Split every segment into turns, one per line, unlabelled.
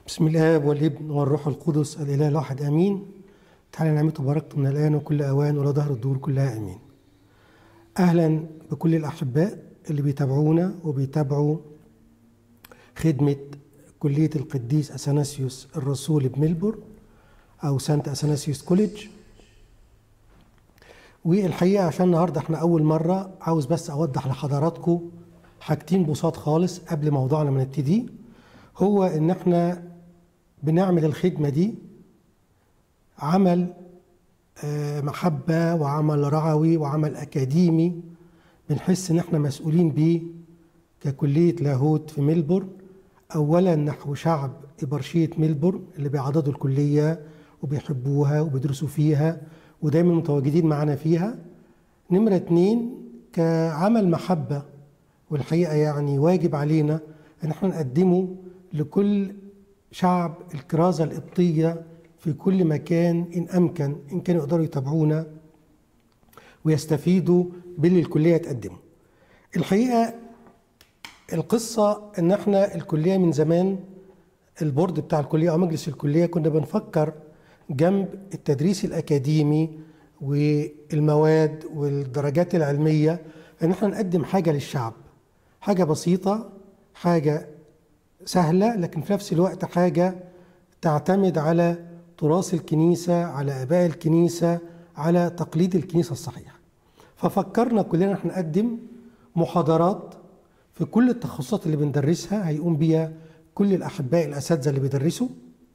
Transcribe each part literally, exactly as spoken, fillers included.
بسم الآب والابن والروح القدس الإله الواحد آمين. تعالى نعمته وبركته من الآن وكل أوان ولا دهر الدور كلها آمين. أهلا بكل الأحباء اللي بيتابعونا وبيتابعوا خدمة كلية القديس أثناسيوس الرسول بملبورن أو سانت أثناسيوس كوليدج. والحقيقة عشان النهاردة احنا أول مرة عاوز بس أوضح لحضراتكم حاجتين بساط خالص قبل موضوعنا ما نبتدي. هو إن احنا بنعمل الخدمة دي عمل محبة وعمل رعوي وعمل أكاديمي، بنحس إن احنا مسؤولين بيه ككلية لاهوت في ملبورن، أولا نحو شعب إبرشية ملبورن اللي بيعضدوا الكلية وبيحبوها وبيدرسوا فيها ودايما متواجدين معنا فيها. نمرة اتنين كعمل محبة، والحقيقة يعني واجب علينا إن احنا نقدمه لكل شعب الكرازة القبطية في كل مكان إن أمكن، إن كانوا يقدروا يتابعونا ويستفيدوا باللي الكلية تقدمه. الحقيقة القصة إن احنا الكلية من زمان، البورد بتاع الكلية أو مجلس الكلية، كنا بنفكر جنب التدريس الأكاديمي والمواد والدرجات العلمية إن احنا نقدم حاجة للشعب، حاجة بسيطة، حاجة سهلة، لكن في نفس الوقت حاجة تعتمد على تراث الكنيسة، على آباء الكنيسة، على تقليد الكنيسة الصحيح. ففكرنا كلنا احنا نقدم محاضرات في كل التخصصات اللي بندرسها، هيقوم بيها كل الأحباء الأساتذة اللي بيدرسوا.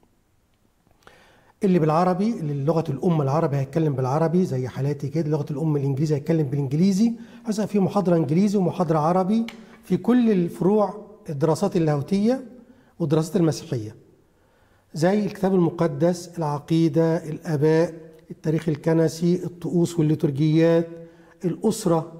اللي بالعربي، اللي لغة الأم العربي هيتكلم بالعربي زي حالاتي كده، لغة الأم الإنجليزي هيتكلم بالإنجليزي، هسه في محاضرة إنجليزي ومحاضرة عربي في كل الفروع الدراسات اللاهوتية والدراسات المسيحية، زي الكتاب المقدس، العقيدة، الآباء، التاريخ الكنسي، الطقوس والليتورجيات، الأسرة،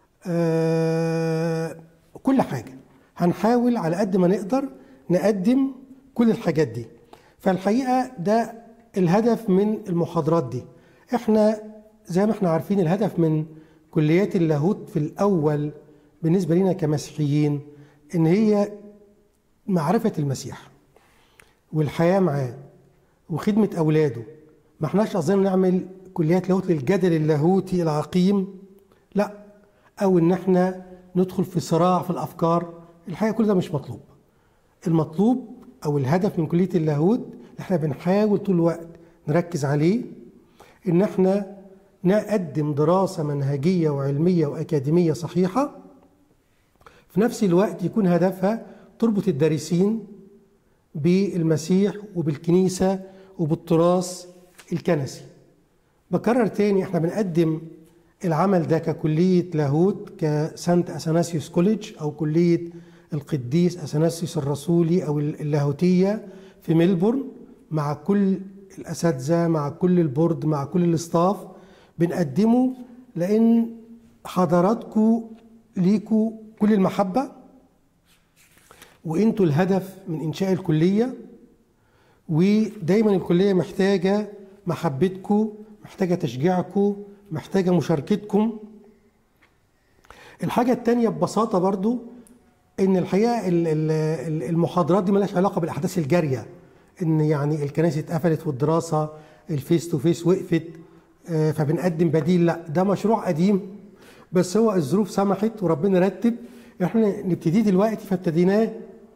آه، كل حاجة. هنحاول على قد ما نقدر نقدم كل الحاجات دي. فالحقيقة ده الهدف من المحاضرات دي. احنا زي ما احنا عارفين الهدف من كليات اللاهوت في الأول بالنسبة لنا كمسيحيين إن هي معرفة المسيح والحياة معاه وخدمة أولاده. ما احناش قصدنا نعمل كليات لاهوت للجدل اللاهوتي العقيم، لا، أو إن احنا ندخل في صراع في الأفكار. الحقيقة كل ده مش مطلوب. المطلوب أو الهدف من كلية اللاهوت اللي احنا بنحاول طول الوقت نركز عليه إن احنا نقدم دراسة منهجية وعلمية وأكاديمية صحيحة، في نفس الوقت يكون هدفها تربط الدارسين بالمسيح وبالكنيسة وبالتراث الكنسي. بكرر تاني، احنا بنقدم العمل ده ككلية لاهوت كسانت أثناسيوس كوليدج أو كلية القديس أثناسيوس الرسولي أو اللاهوتية في ملبورن، مع كل الأساتذة، مع كل البورد، مع كل الاستاف. بنقدمه لأن حضراتكم ليكوا كل المحبة، وانتوا الهدف من إنشاء الكلية، ودايما الكلية محتاجة محبتكم، محتاجة تشجيعكم، محتاجة مشاركتكم. الحاجة التانية ببساطة برضو إن الحقيقة المحاضرات دي ملهاش علاقة بالأحداث الجارية، إن يعني الكنائس اتقفلت والدراسة الفيس تو فيس وقفت فبنقدم بديل. لا، ده مشروع قديم، بس هو الظروف سمحت وربنا رتب احنا نبتدي دلوقتي، فابتديناه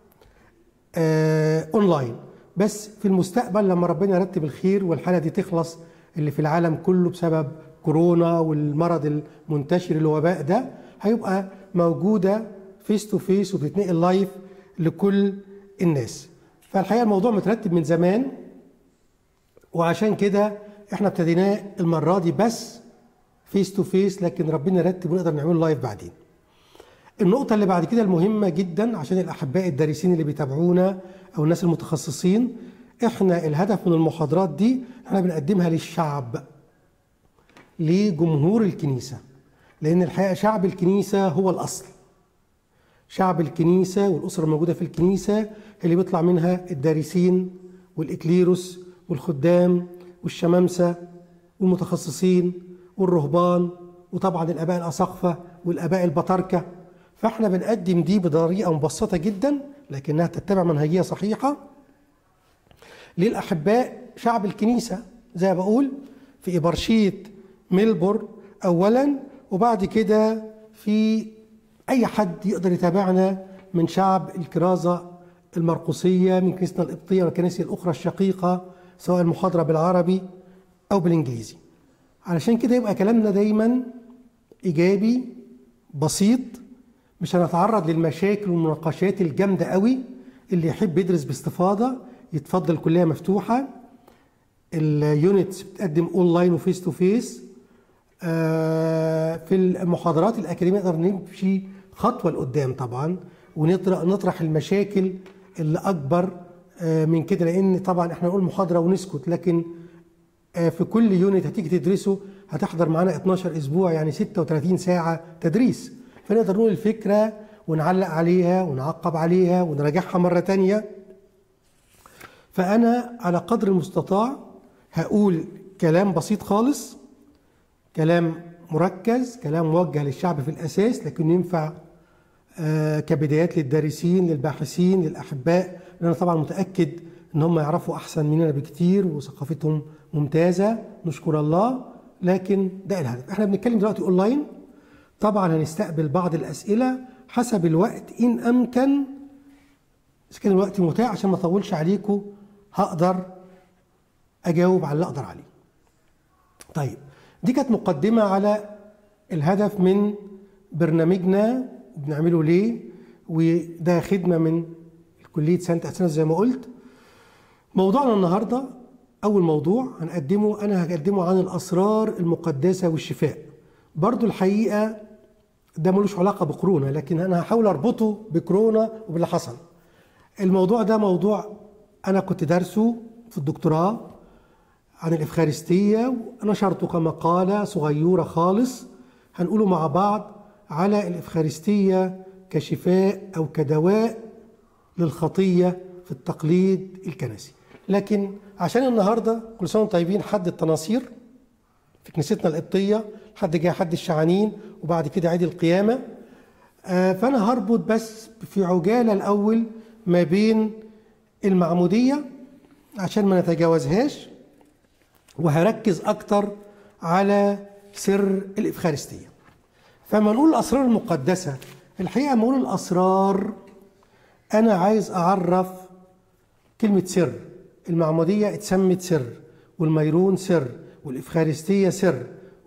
آه اونلاين. بس في المستقبل لما ربنا يرتب الخير والحالة دي تخلص اللي في العالم كله بسبب كورونا والمرض المنتشر الوباء ده، هيبقى موجودة فيس تو فيس وبتتنقل لايف لكل الناس. فالحقيقة الموضوع مترتب من زمان، وعشان كده احنا ابتديناه المرة دي بس فيس تو فيس، لكن ربنا يرتب ونقدر نعمله لايف بعدين. النقطة اللي بعد كده المهمة جدا عشان الأحباء الدارسين اللي بيتابعونا أو الناس المتخصصين، احنا الهدف من المحاضرات دي احنا بنقدمها للشعب، لجمهور الكنيسة، لأن الحقيقة شعب الكنيسة هو الأصل. شعب الكنيسة والأسرة الموجودة في الكنيسة اللي بيطلع منها الدارسين والإكليروس والخدام والشمامسة والمتخصصين والرهبان، وطبعا الآباء الأساقفة والآباء البطاركة. فاحنا بنقدم دي بطريقة مبسطة جدا لكنها تتبع منهجية صحيحة، للأحباء شعب الكنيسة زي ما بقول في إبرشية ميلبورن أولا، وبعد كده في أي حد يقدر يتابعنا من شعب الكرازة المرقسية من كنيستنا القبطية والكنائس الأخرى الشقيقة، سواء المحاضرة بالعربي أو بالإنجليزي. علشان كده يبقى كلامنا دايما إيجابي بسيط، مش هنتعرض للمشاكل والمناقشات الجامدة قوي. اللي يحب يدرس باستفاضة يتفضل، الكلية مفتوحة، اليونتس بتقدم اونلاين وفيس تو فيس. في المحاضرات الأكاديمية نقدر نمشي خطوة لقدام طبعا، ونطرح المشاكل اللي أكبر من كده، لأن طبعا احنا نقول محاضرة ونسكت، لكن في كل يونت هتيجي تدرسه هتحضر معانا اتناشر أسبوع، يعني ستة وتلاتين ساعة تدريس. فنقدر نقول الفكرة ونعلق عليها ونعقب عليها ونراجعها مرة تانية. فأنا على قدر المستطاع هقول كلام بسيط خالص، كلام مركز، كلام موجه للشعب في الأساس، لكن ينفع آه كبدايات للدارسين للباحثين للأحباء، لأن أنا طبعا متأكد إن هم يعرفوا أحسن مننا بكتير وثقافتهم ممتازة، نشكر الله. لكن ده الهدف. احنا بنتكلم دلوقتي أونلاين، طبعا هنستقبل بعض الأسئلة حسب الوقت إن أمكن، إذا كان الوقت متاح عشان ما أطولش عليكم هقدر أجاوب على اللي أقدر عليه. طيب، دي كانت مقدمة على الهدف من برنامجنا وبنعمله ليه، وده خدمة من كلية سانت أثناس زي ما قلت. موضوعنا النهاردة أول موضوع هنقدمه أنا هقدمه عن الأسرار المقدسة والشفاء. برضو الحقيقة ده ملوش علاقة بكورونا، لكن أنا هحاول أربطه بكورونا وباللي حصل. الموضوع ده موضوع أنا كنت دارسه في الدكتوراه عن الإفخارستية، ونشرته كمقالة صغيرة خالص هنقوله مع بعض على الإفخارستية كشفاء أو كدواء للخطية في التقليد الكنسي. لكن عشان النهاردة كل سنة وانتم طيبين، حد التناصير في كنيستنا القبطية، حد جاي حد الشعانين، وبعد كده عيد القيامة. آه فأنا هربط بس في عجالة الأول ما بين المعمودية عشان ما نتجاوزهاش، وهركز أكتر على سر الإفخارستية. فما نقول الأسرار المقدسة، الحقيقة ما نقول الأسرار أنا عايز أعرف كلمة سر. المعمودية اتسمت سر، والميرون سر، والإفخارستية سر،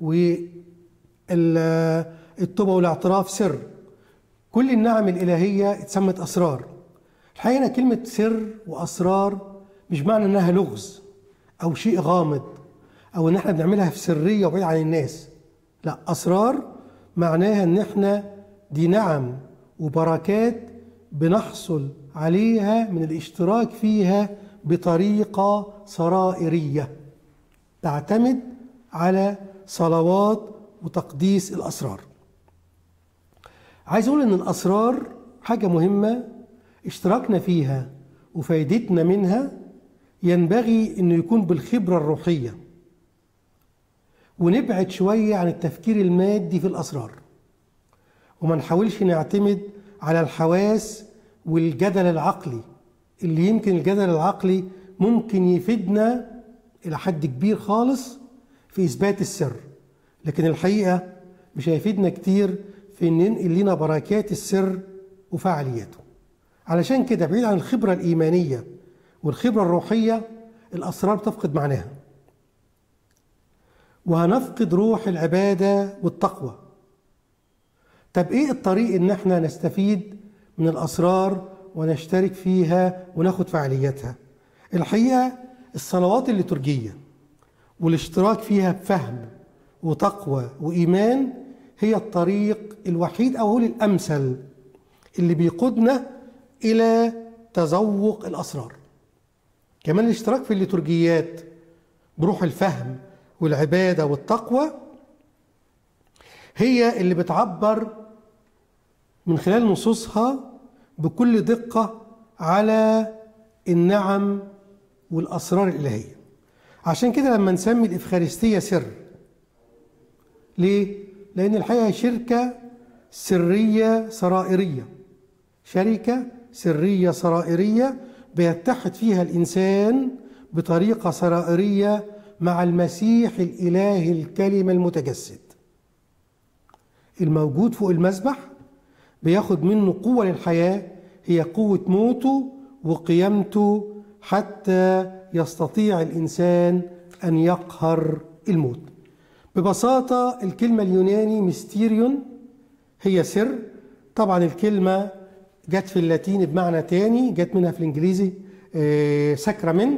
والتوبة والاعتراف سر. كل النعم الإلهية اتسمت أسرار. الحقيقة كلمة سر وأسرار مش معنى أنها لغز أو شيء غامض أو أن احنا بنعملها في سرية وبعيد عن الناس. لا، أسرار معناها أن احنا دي نعم وبركات بنحصل عليها من الاشتراك فيها بطريقة سرائرية تعتمد على صلوات وتقديس الأسرار. عايز أقول أن الأسرار حاجة مهمة، اشتراكنا فيها وفايدتنا منها ينبغي أنه يكون بالخبرة الروحية، ونبعد شوية عن التفكير المادي في الأسرار، وما نحاولش نعتمد على الحواس والجدل العقلي اللي يمكن الجدل العقلي ممكن يفيدنا إلى حد كبير خالص في إثبات السر، لكن الحقيقة مش هيفيدنا كتير في أن ينقل لنا بركات السر وفعالياته. علشان كده بعيد عن الخبرة الإيمانية والخبرة الروحية، الأسرار تفقد معناها، وهنفقد روح العبادة والتقوى. طب إيه الطريق إن احنا نستفيد من الأسرار ونشترك فيها وناخد فعالياتها؟ الحقيقة الصلوات الليتورجية والاشتراك فيها بفهم وتقوى وإيمان هي الطريق الوحيد أو هو الأمثل اللي بيقودنا إلى تذوق الأسرار. كمان الاشتراك في الليتورجيات بروح الفهم والعبادة والتقوى هي اللي بتعبر من خلال نصوصها بكل دقة على النعم والأسرار الإلهية. عشان كده لما نسمي الإفخارستية سر، ليه؟ لأن الحقيقة شركة سرية سرائرية، شركة سرية سرائرية بيتحد فيها الإنسان بطريقة سرائرية مع المسيح الإله الكلمة المتجسد الموجود فوق المذبح، بياخد منه قوة للحياة، هي قوة موته وقيامته حتى يستطيع الإنسان أن يقهر الموت. ببساطة الكلمة اليوناني ميستيريون هي سر. طبعا الكلمة جت في اللاتيني بمعنى تاني، جت منها في الإنجليزي ساكرامنت.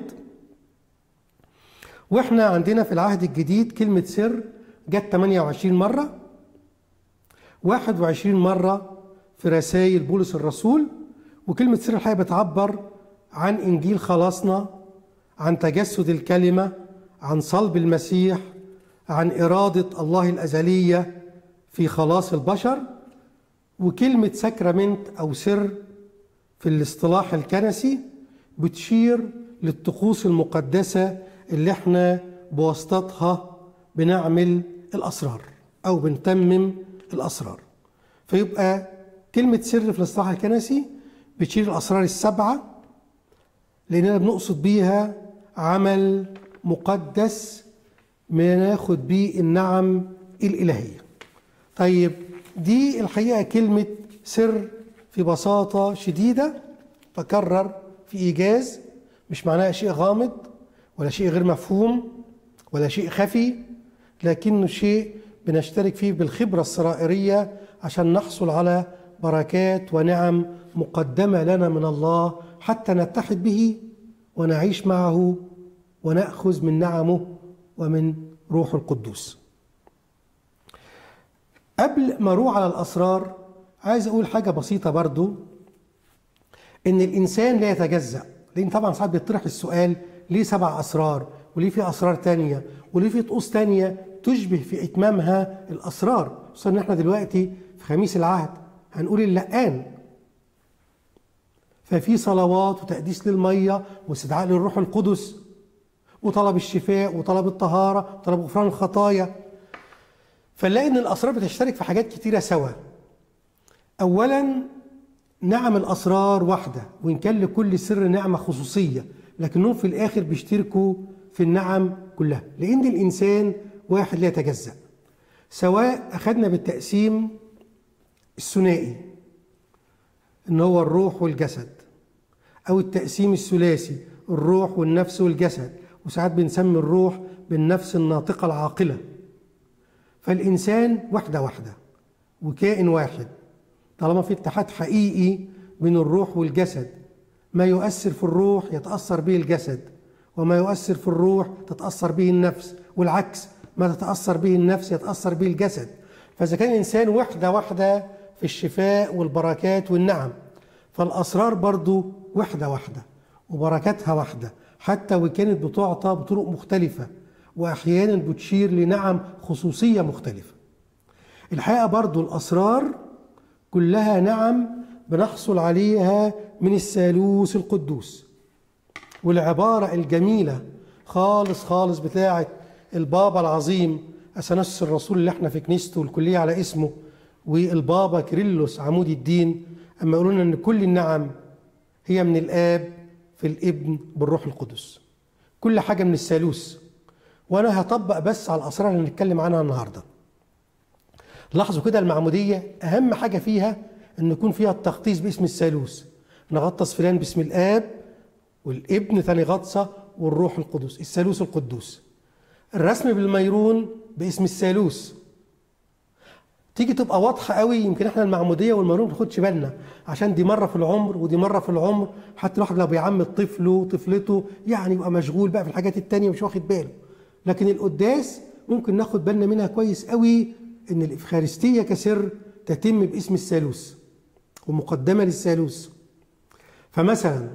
واحنا عندنا في العهد الجديد كلمة سر جت ثمانية وعشرين مرة، واحد وعشرين مرة في رسائل بولس الرسول. وكلمة سر الحقيقة بتعبر عن إنجيل خلاصنا، عن تجسد الكلمة، عن صلب المسيح، عن إرادة الله الأزلية في خلاص البشر. وكلمة ساكرامنت أو سر في الاصطلاح الكنسي بتشير للطقوس المقدسة اللي احنا بواسطتها بنعمل الأسرار أو بنتمم الأسرار. فيبقى كلمة سر في الاصطلاح الكنسي بتشير الأسرار السبعة، لأننا بنقصد بيها عمل مقدس بناخد بيه النعم الإلهية. طيب دي الحقيقة كلمة سر في بساطة شديدة بكرر في إيجاز، مش معناها شيء غامض ولا شيء غير مفهوم ولا شيء خفي، لكنه شيء بنشترك فيه بالخبرة السرائرية عشان نحصل على بركات ونعم مقدمة لنا من الله حتى نتحد به ونعيش معه ونأخذ من نعمه ومن روح القدوس. قبل ما اروح على الأسرار عايز أقول حاجة بسيطة برضو، إن الإنسان لا يتجزأ. لأن طبعا ساعات بيطرح السؤال ليه سبع أسرار وليه في أسرار تانية وليه في طقوس تانية تشبه في إتمامها الأسرار، خصوصا إن احنا دلوقتي في خميس العهد هنقول اللقان، ففي صلوات وتقديس للمية واستدعاء للروح القدس وطلب الشفاء وطلب الطهارة وطلب غفران الخطايا. فنلاقي إن الأسرار بتشترك في حاجات كتيرة سوا. أولاً نعم الأسرار واحدة، وإن كان لكل سر نعمة خصوصية، لكنهم في الآخر بيشتركوا في النعم كلها، لأن الإنسان واحد لا يتجزأ. سواء أخذنا بالتقسيم الثنائي إن هو الروح والجسد، أو التقسيم الثلاثي الروح والنفس والجسد، وساعات بنسمي الروح بالنفس الناطقة العاقلة. فالإنسان وحدة واحدة وكائن واحد طالما في اتحاد حقيقي بين الروح والجسد. ما يؤثر في الروح يتأثر به الجسد، وما يؤثر في الروح تتأثر به النفس، والعكس، ما تتأثر به النفس يتأثر به الجسد. فإذا كان الإنسان وحدة واحدة في الشفاء والبركات والنعم، فالأسرار برضو وحدة واحدة وبركاتها واحدة، حتى وكانت بتعطى بطرق مختلفة وأحيانا بتشير لنعم خصوصية مختلفة. الحقيقة برضو الأسرار كلها نعم بنحصل عليها من الثالوث القدوس. والعبارة الجميلة خالص خالص بتاعت البابا العظيم أثناسيوس الرسول اللي احنا في كنيسته والكلية على اسمه، والبابا كيرلس عمود الدين، أما يقولون أن كل النعم هي من الآب في الابن بالروح القدس، كل حاجة من الثالوث. وأنا هطبق بس على الأسرار اللي هنتكلم عنها النهاردة. لاحظوا كده المعمودية أهم حاجة فيها أن يكون فيها التغطيس باسم الثالوث، نغطس فلان باسم الآب والابن ثاني غطسة والروح القدس، الثالوث القدوس. الرسم بالميرون باسم الثالوث، تيجي تبقى واضحة قوي. يمكن احنا المعمودية والميرون ما بناخدش بالنا عشان دي مرة في العمر ودي مرة في العمر، حتى الواحد لو بيعمد طفله وطفلته يعني يبقى مشغول بقى في الحاجات التانية مش واخد باله. لكن القداس ممكن ناخد بالنا منها كويس قوي، ان الإفخارستية كسر تتم باسم الثالوث ومقدمة للثالوث. فمثلا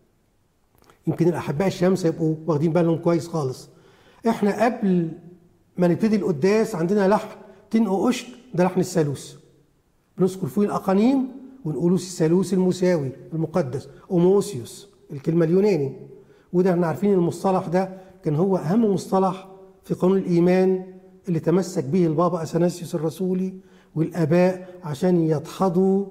يمكن الأحباء الشمس يبقوا واخدين بالهم كويس خالص، احنا قبل ما نبتدي القداس عندنا لحن تنقو قشط، ده لحن الثالوث، بنذكر فيه الأقانيم ونقول الثالوث المساوي المقدس أوموسيوس الكلمة اليوناني. وده احنا عارفين المصطلح ده كان هو أهم مصطلح في قانون الإيمان اللي تمسك به البابا أثناسيوس الرسولي والآباء عشان يدحضوا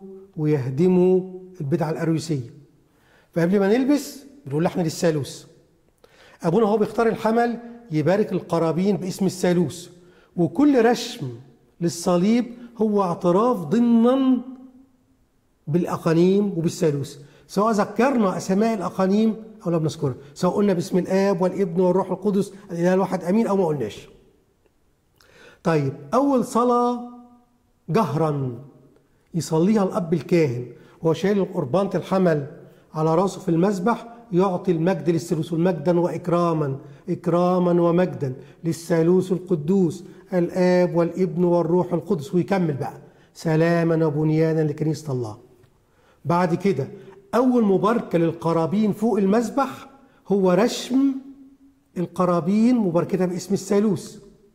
ويهدموا البدعة الأريوسية. فقبل ما نلبس بنقول لحن للثالوث، أبونا هو بيختار الحمل يبارك القرابين باسم الثالوث، وكل رشم للصليب هو اعتراف ضمنا بالأقانيم وبالثالوث، سواء ذكرنا أسماء الأقانيم أو لا بنذكرها، سواء قلنا باسم الآب والابن والروح القدس الإله الواحد أمين أو ما قلناش. طيب أول صلاة جهرا يصليها الأب الكاهن وهو شايل القربانة الحمل على راسه في المذبح، يعطي المجد للثالوث، مجدا وإكراما، إكراما ومجدا للثالوث القدوس الآب والابن والروح القدس، ويكمل بقى سلاما وبنيانا لكنيسة الله. بعد كده أول مباركة للقرابين فوق المذبح هو رشم القرابين مباركتها باسم الثالوث.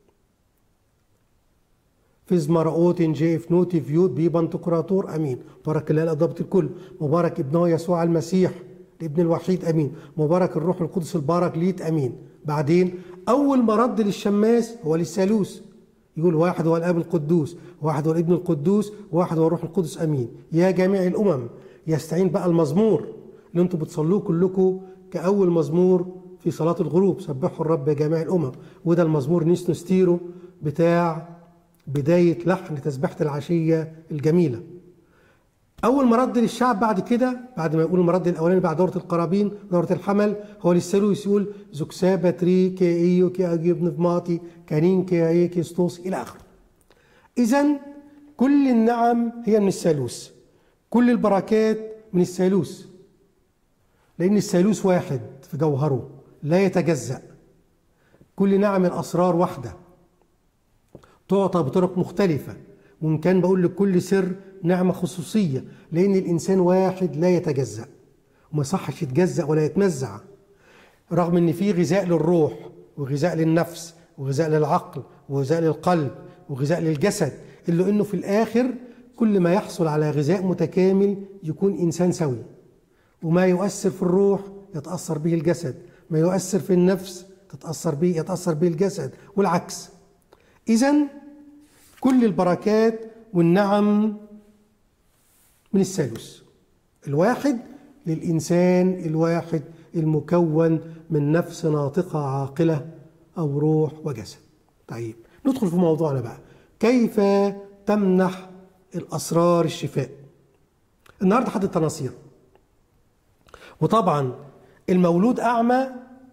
فيز مرقوت جيف نوتي فيوت بيبان تقراطور امين. مبارك الله الضابط الكل، مبارك ابنه يسوع المسيح الابن الوحيد امين، مبارك الروح القدس البارك ليت امين. بعدين اول مرد للشماس هو للثالوث، يقول واحد هو الاب القدوس، واحد هو الابن القدوس، واحد هو الروح القدس امين. يا جميع الامم، يستعين بقى المزمور اللي انتم بتصلوه كلكم كاول مزمور في صلاه الغروب، سبحوا الرب يا جميع الامم، وده المزمور نيس نستيرو بتاع بداية لحن تسبيحة العشية الجميلة. أول مرد للشعب بعد كده، بعد ما يقول المرد الأولاني بعد دورة القرابين دورة الحمل، هو للثالوث، يقول زوكسابا تري كي إيو كي أجيب نفماتي كانين كي أي كي ستوس إلى آخره. إذن كل النعم هي من الثالوث، كل البركات من الثالوث، لأن الثالوث واحد في جوهره لا يتجزأ. كل نعم الأسرار واحدة تعطى بطرق مختلفة، وإن كان بقول لكل سر نعمة خصوصية، لأن الإنسان واحد لا يتجزأ وما صحش يتجزأ ولا يتمزع، رغم إن في غذاء للروح وغذاء للنفس وغذاء للعقل وغذاء للقلب وغذاء للجسد، إلا إنه في الآخر كل ما يحصل على غذاء متكامل يكون إنسان سوي، وما يؤثر في الروح يتأثر به الجسد، ما يؤثر في النفس تتأثر به يتأثر به الجسد، والعكس. إذن كل البركات والنعم من الثالوث الواحد للإنسان الواحد المكون من نفس ناطقة عاقلة أو روح وجسد. طيب ندخل في موضوعنا بقى، كيف تمنح الأسرار الشفاء؟ النهارده حد التناصير، وطبعا المولود أعمى،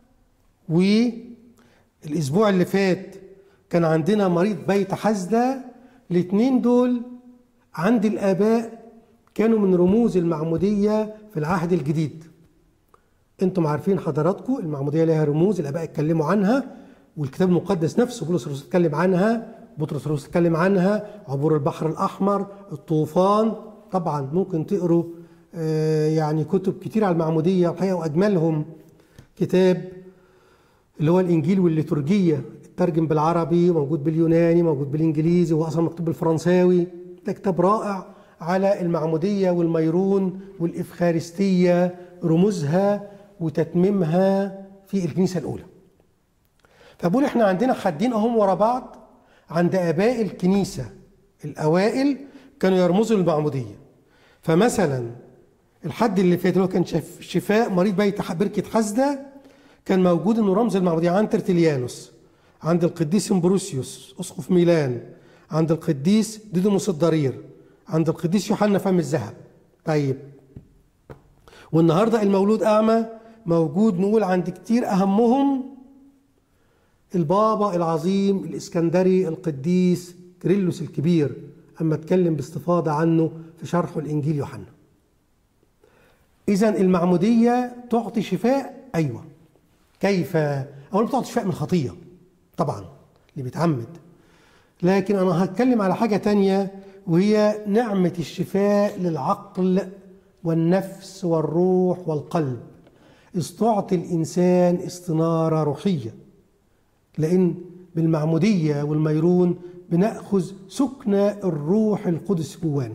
والأسبوع اللي فات كان عندنا مريض بيت حسدة. الاثنين دول عند الآباء كانوا من رموز المعمودية في العهد الجديد. انتم عارفين حضراتكم المعمودية لها رموز الآباء اتكلموا عنها، والكتاب المقدس نفسه بولس الرسول اتكلم عنها، بطرس الرسول اتكلم عنها، عبور البحر الأحمر، الطوفان. طبعا ممكن تقروا آه يعني كتب كتير على المعمودية الحقيقة، وأجملهم كتاب اللي هو الإنجيل والليتورجية، ترجم بالعربي، موجود باليوناني، موجود بالانجليزي، وهو اصلا مكتوب بالفرنساوي. ده كتاب رائع على المعموديه والميرون والافخارستيه، رموزها وتتميمها في الكنيسه الاولى. فبقول احنا عندنا حدين اهم ورا بعض عند اباء الكنيسه الاوائل كانوا يرمزوا للمعموديه. فمثلا الحد اللي فات اللي هو كان شفاء مريض بيت بركه حسده، كان موجود انه رمز المعموديه عند ترتليانوس، عند القديس امبروسيوس اسقف ميلان، عند القديس ديدوموس الضرير، عند القديس يوحنا فم الذهب. طيب والنهارده المولود اعمى موجود نقول عند كتير، اهمهم البابا العظيم الاسكندري القديس كيرلس الكبير، اما اتكلم باستفاضه عنه في شرحه الانجيل يوحنا. اذا المعموديه تعطي شفاء، ايوه. كيف؟ اولا بتعطي شفاء من الخطيه طبعا اللي بيتعمد، لكن انا هتكلم على حاجه تانية، وهي نعمه الشفاء للعقل والنفس والروح والقلب. إذ تعطي الانسان استناره روحيه، لان بالمعموديه والميرون بناخذ سكن الروح القدس جوانا،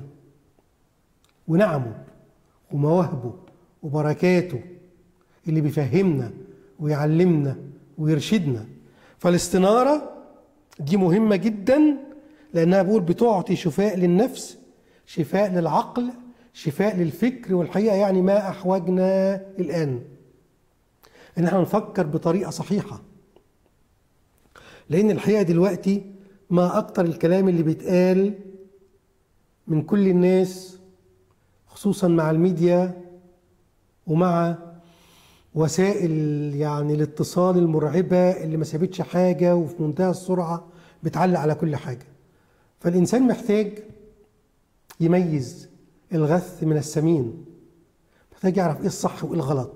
ونعمه ومواهبه وبركاته اللي بيفهمنا ويعلمنا ويرشدنا. فالاستنارة دي مهمة جدا، لأنها بقول بتعطي شفاء للنفس، شفاء للعقل، شفاء للفكر، والحقيقة يعني ما أحوجنا الآن. ان احنا نفكر بطريقة صحيحة. لان الحقيقة دلوقتي ما اكتر الكلام اللي بيتقال من كل الناس، خصوصا مع الميديا ومع وسائل يعني الاتصال المرعبة اللي ما سابتش حاجة وفي منتهى السرعة بتعلق على كل حاجة. فالإنسان محتاج يميز الغث من السمين، محتاج يعرف إيه الصح وإيه الغلط،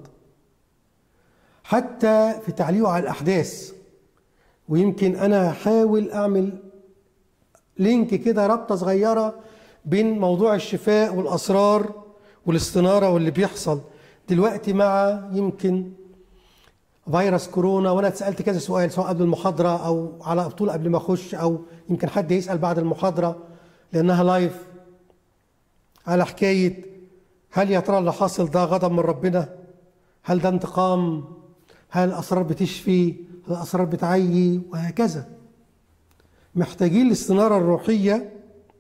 حتى في تعليقه على الأحداث. ويمكن أنا هحاول أعمل لينك كده، رابطة صغيرة بين موضوع الشفاء والأسرار والاستنارة واللي بيحصل دلوقتي مع يمكن فيروس كورونا. وانا اتسالت كذا سؤال سواء قبل المحاضره او على طول قبل ما اخش، او يمكن حد يسال بعد المحاضره لانها لايف، على حكايه هل يا ترى اللي حاصل ده غضب من ربنا؟ هل ده انتقام؟ هل الاسرار بتشفي؟ هل الاسرار بتعيي؟ وهكذا. محتاجين الاستناره الروحيه.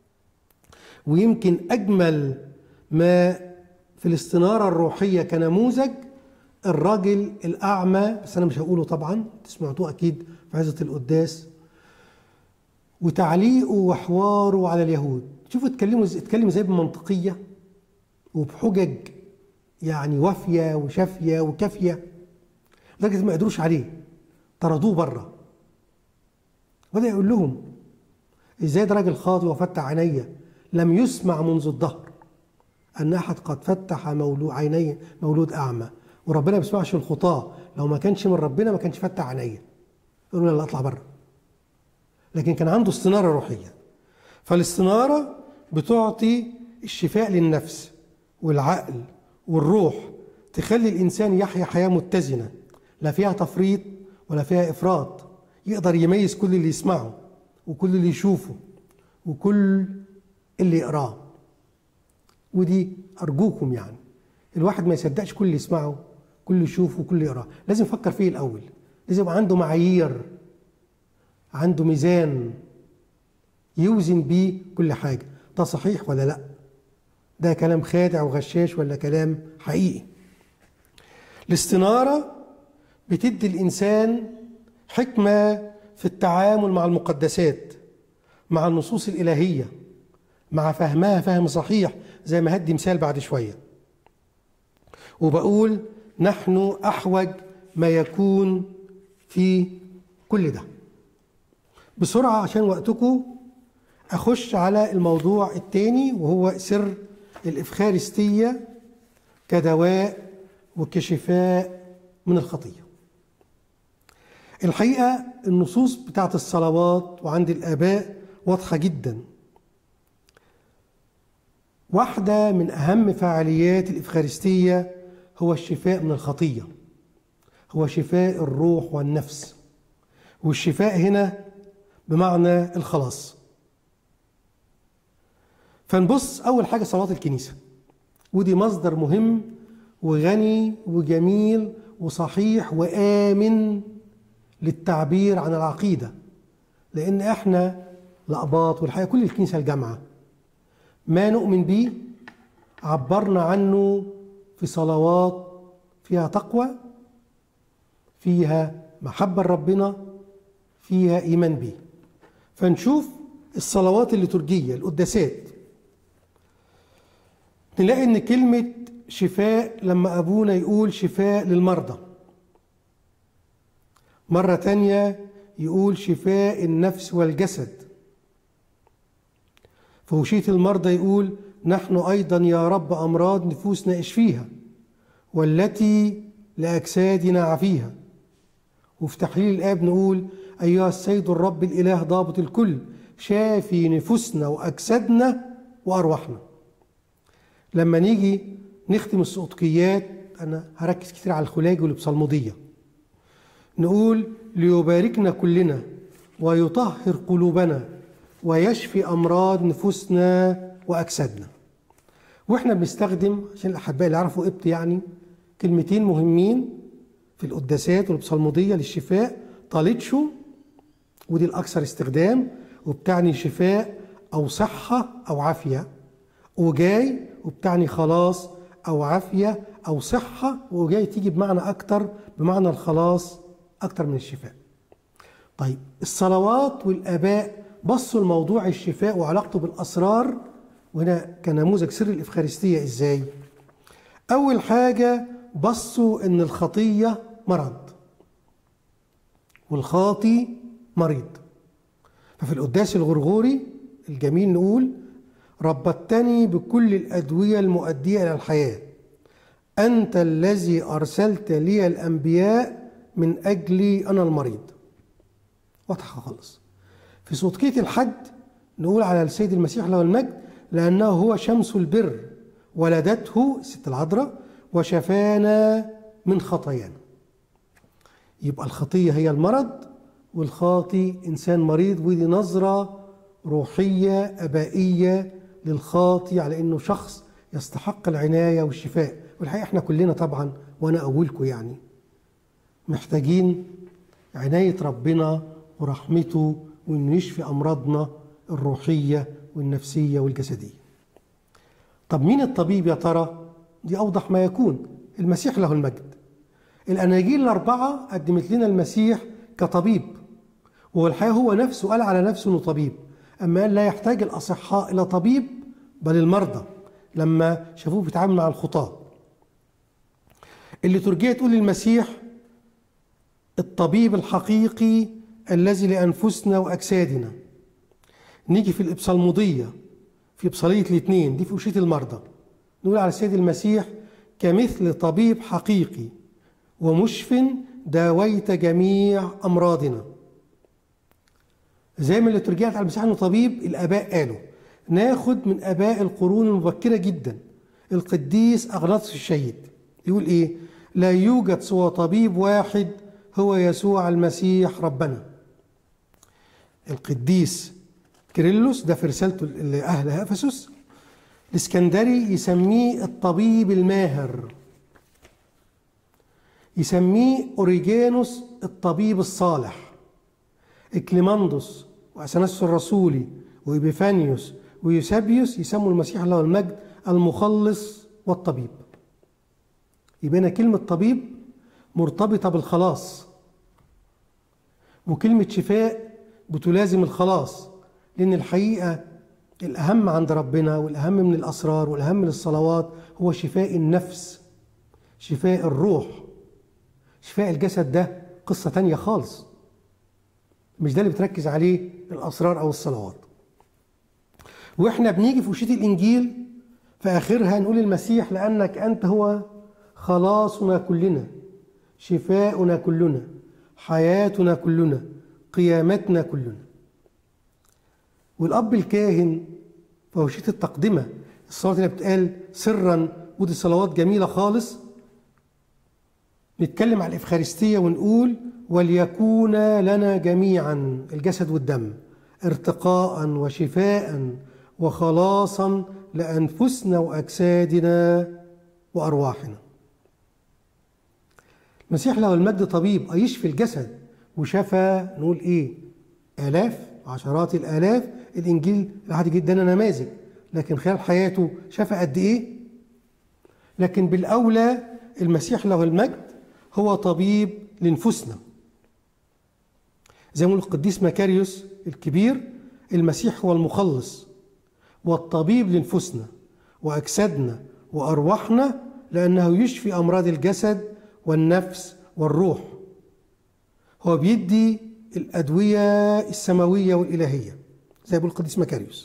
ويمكن اجمل ما في الاستنارة الروحية كنموذج الراجل الأعمى، بس أنا مش هقوله طبعا، تسمعتوه أكيد في عزة القداس، وتعليقه وحواره على اليهود. شوفوا اتكلموا اتكلم ازاي بمنطقية وبحجج يعني وافية وشافية وكافية، لدرجة ما قدروش عليه، طردوه بره. بدأ يقول لهم ازاي ده راجل خاطئ وفتح عينيا، لم يسمع منذ الدهر أن أحد قد فتح مولود عيني مولود أعمى. وربنا ما بيسمعش الخطاة، لو ما كانش من ربنا ما كانش فتح عينيا. يقولوا لا اطلع بره. لكن كان عنده استنارة روحية. فالاستنارة بتعطي الشفاء للنفس والعقل والروح، تخلي الإنسان يحيا حياة متزنة لا فيها تفريط ولا فيها إفراط، يقدر يميز كل اللي يسمعه وكل اللي يشوفه وكل اللي يقراه. ودي أرجوكم يعني الواحد ما يصدقش كل اللي يسمعه، كل اللي يشوفه، كل اللي يقراه، لازم يفكر فيه الأول، لازم يبقى عنده معايير، عنده ميزان يوزن بيه كل حاجة، ده صحيح ولا لا، ده كلام خادع وغشاش ولا كلام حقيقي. الاستنارة بتدي الإنسان حكمة في التعامل مع المقدسات، مع النصوص الإلهية، مع فهمها فهم صحيح، زي ما هدي مثال بعد شوية. وبقول نحن أحوج ما يكون في كل ده. بسرعة عشان وقتكم أخش على الموضوع الثاني، وهو سر الإفخارستية كدواء وكشفاء من الخطية. الحقيقة النصوص بتاعت الصلوات وعند الآباء واضحة جدا. واحدة من أهم فعاليات الإفخارستية هو الشفاء من الخطية، هو شفاء الروح والنفس. والشفاء هنا بمعنى الخلاص. فنبص أول حاجة صلاة الكنيسة، ودي مصدر مهم وغني وجميل وصحيح وآمن للتعبير عن العقيدة، لأن إحنا الأقباط والحقيقة كل الكنيسة الجامعة ما نؤمن به عبرنا عنه في صلوات فيها تقوى، فيها محبة لربنا، فيها إيمان به. فنشوف الصلوات الليتورجية القداسات، نلاقي إن كلمة شفاء لما أبونا يقول شفاء للمرضى، مرة تانية يقول شفاء النفس والجسد. فوشية المرضى يقول نحن أيضا يا رب أمراض نفوسنا اشفيها والتي لأجسادنا عافيها. وفي تحليل الآب نقول أيها السيد الرب الإله ضابط الكل شافي نفوسنا وأجسادنا وأرواحنا. لما نيجي نختم السقطكيات، أنا هركز كتير على الخلاجي والبصلمودية، نقول ليباركنا كلنا ويطهر قلوبنا ويشفي أمراض نفوسنا وأجسادنا. وإحنا بنستخدم عشان الأحباء اللي يعرفوا قبط يعني كلمتين مهمين في القداسات والبصلمودية للشفاء، طالتشو ودي الأكثر استخدام وبتعني شفاء أو صحة أو عافية، وجاي وبتعني خلاص أو عافية أو صحة، وجاي تيجي بمعنى أكتر، بمعنى الخلاص أكتر من الشفاء. طيب الصلوات والآباء بصوا لموضوع الشفاء وعلاقته بالأسرار، وهنا كنموذج سر الإفخارستية إزاي؟ أول حاجة بصوا إن الخطية مرض والخاطي مريض. ففي القداس الغرغوري الجميل نقول: ربطتني بكل الأدوية المؤدية إلى الحياة، أنت الذي أرسلت لي الأنبياء من أجلي أنا المريض. واضحة خالص. في صوتكية الحد نقول على السيد المسيح له المجد: لأنه هو شمس البر ولدته الست العذراء وشفانا من خطايانا. يبقى الخطية هي المرض والخاطي إنسان مريض، ودي نظرة روحية أبائية للخاطي على إنه شخص يستحق العناية والشفاء. والحقيقة إحنا كلنا طبعا، وأنا أقولكم يعني، محتاجين عناية ربنا ورحمته، وإنه يشفي أمراضنا الروحية والنفسية والجسدية. طب مين الطبيب يا ترى؟ دي أوضح ما يكون: المسيح له المجد. الأناجيل الأربعة قدمت لنا المسيح كطبيب، والحقيقة هو نفسه قال على نفسه إنه طبيب، أما قال لا يحتاج الأصحاء إلى طبيب بل المرضى، لما شافوه بيتعامل مع الخطاة. الليتورجية تقول المسيح الطبيب الحقيقي الذي لأنفسنا وأجسادنا. نيجي في الإبصالمودية في إبصالية الاثنين دي في أوشية المرضى نقول على السيد المسيح: كمثل طبيب حقيقي ومشف داويت جميع أمراضنا. زي ما الليتورجية على المسيح إنه طبيب، الآباء قالوا ناخد من آباء القرون المبكرة جدا. القديس أغناطيوس الشهيد يقول إيه؟ لا يوجد سوى طبيب واحد هو يسوع المسيح ربنا. القديس كيرلس ده في رسالته لأهل أفسس الإسكندري يسميه الطبيب الماهر، يسميه أوريجانوس الطبيب الصالح. إكليماندوس وأثناسيوس الرسولي وإبيفانيوس ويوسابيوس يسموا المسيح له المجد المخلص والطبيب. يبقى كلمة طبيب مرتبطة بالخلاص، وكلمة شفاء بتلازم الخلاص، لأن الحقيقة الأهم عند ربنا والأهم من الأسرار والأهم من الصلوات هو شفاء النفس، شفاء الروح. شفاء الجسد ده قصة تانية خالص، مش ده اللي بتركز عليه الأسرار أو الصلوات. وإحنا بنيجي في وشية الإنجيل في آخرها نقول المسيح: لأنك أنت هو خلاصنا كلنا، شفاؤنا كلنا، حياتنا كلنا، قيامتنا كلنا. والأب الكاهن في وشية التقدمة الصلاة اللي بتقال سرا، ودي صلوات جميلة خالص، نتكلم على الإفخارستية ونقول: وليكون لنا جميعا الجسد والدم ارتقاء وشفاء وخلاصا لأنفسنا وأجسادنا وأرواحنا. المسيح له المجد طبيب يشفي الجسد، وشفى نقول إيه؟ آلاف، عشرات الآلاف. الإنجيل العهد جدا نماذج، لكن خلال حياته شفى قد إيه؟ لكن بالأولى المسيح له المجد هو طبيب لنفوسنا. زي ما يقول القديس مكاريوس الكبير: المسيح هو المخلص والطبيب لنفوسنا وأجسادنا وأرواحنا، لأنه يشفي أمراض الجسد والنفس والروح. هو بيدي الأدوية السماوية والإلهية زي ما يقول القديس مكاريوس.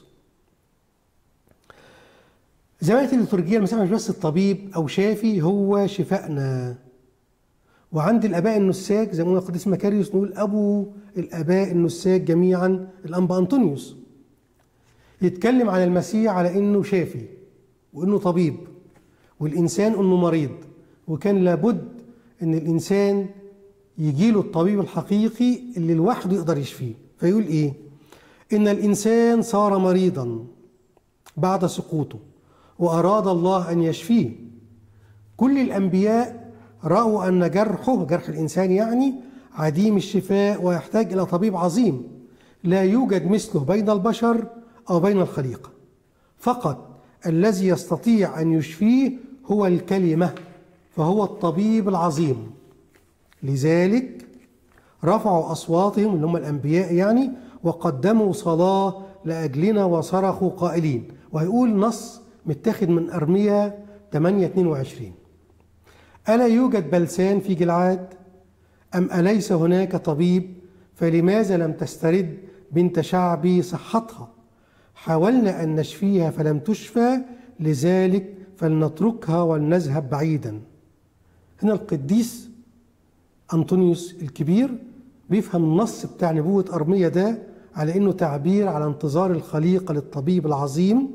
زمانة الليتورجية المسيح مش بس الطبيب أو شافي، هو شفائنا. وعند الآباء النساك زي ما قلنا القديس مكاريوس نقول أبو الآباء النساك جميعا الأنبا أنطونيوس، يتكلم عن المسيح على إنه شافي وإنه طبيب، والإنسان إنه مريض، وكان لابد إن الإنسان يجيله الطبيب الحقيقي اللي لوحده يقدر يشفيه. فيقول إيه؟ إن الإنسان صار مريضا بعد سقوطه وأراد الله أن يشفيه. كل الأنبياء رأوا أن جرحه، جرح الإنسان يعني، عديم الشفاء ويحتاج إلى طبيب عظيم لا يوجد مثله بين البشر أو بين الخليقة. فقط الذي يستطيع أن يشفيه هو الكلمة، فهو الطبيب العظيم. لذلك رفعوا أصواتهم اللي هم الأنبياء يعني، وقدموا صلاة لأجلنا وصرخوا قائلين. وهيقول نص متاخد من أرميا ثمانية اثنين وعشرين: ألا يوجد بلسان في جلعاد؟ أم أليس هناك طبيب؟ فلماذا لم تسترد بنت شعبي صحتها؟ حاولنا أن نشفيها فلم تشفى، لذلك فلنتركها ولنذهب بعيدا. هنا القديس أنطونيوس الكبير بيفهم النص بتاع نبوة أرميا ده على إنه تعبير على انتظار الخليقة للطبيب العظيم،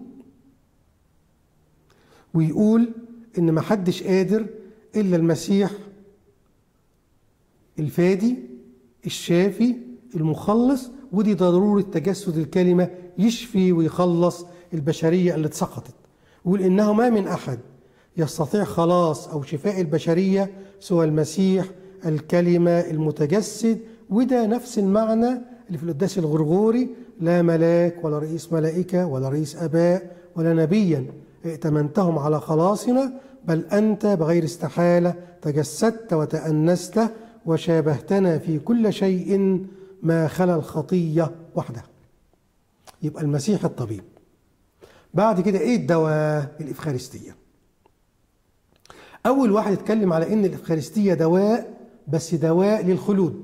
ويقول إن محدش قادر إلا المسيح الفادي الشافي المخلص، ودي ضرورة تجسد الكلمة يشفي ويخلص البشرية اللي اتسقطت. ويقول إنه ما من أحد يستطيع خلاص أو شفاء البشرية سوى المسيح الكلمة المتجسد. وده نفس المعنى اللي في القداس الغرغوري: لا ملاك ولا رئيس ملائكة ولا رئيس آباء ولا نبيا ائتمنتهم على خلاصنا، بل أنت بغير استحالة تجسدت وتأنست وشابهتنا في كل شيء ما خلا الخطية وحده. يبقى المسيح الطبيب. بعد كده ايه الدواء؟ الإفخارستية. أول واحد اتكلم على إن الإفخارستية دواء، بس دواء للخلود،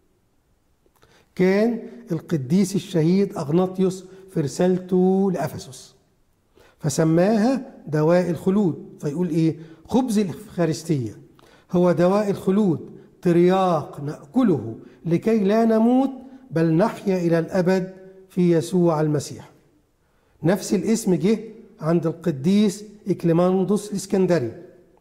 كان القديس الشهيد أغناطيوس في رسالته لأفسس، فسماها دواء الخلود. فيقول إيه؟ خبز الإفخارستية هو دواء الخلود، ترياق نأكله لكي لا نموت بل نحيا إلى الأبد في يسوع المسيح. نفس الاسم جه عند القديس إكليماندوس الإسكندري.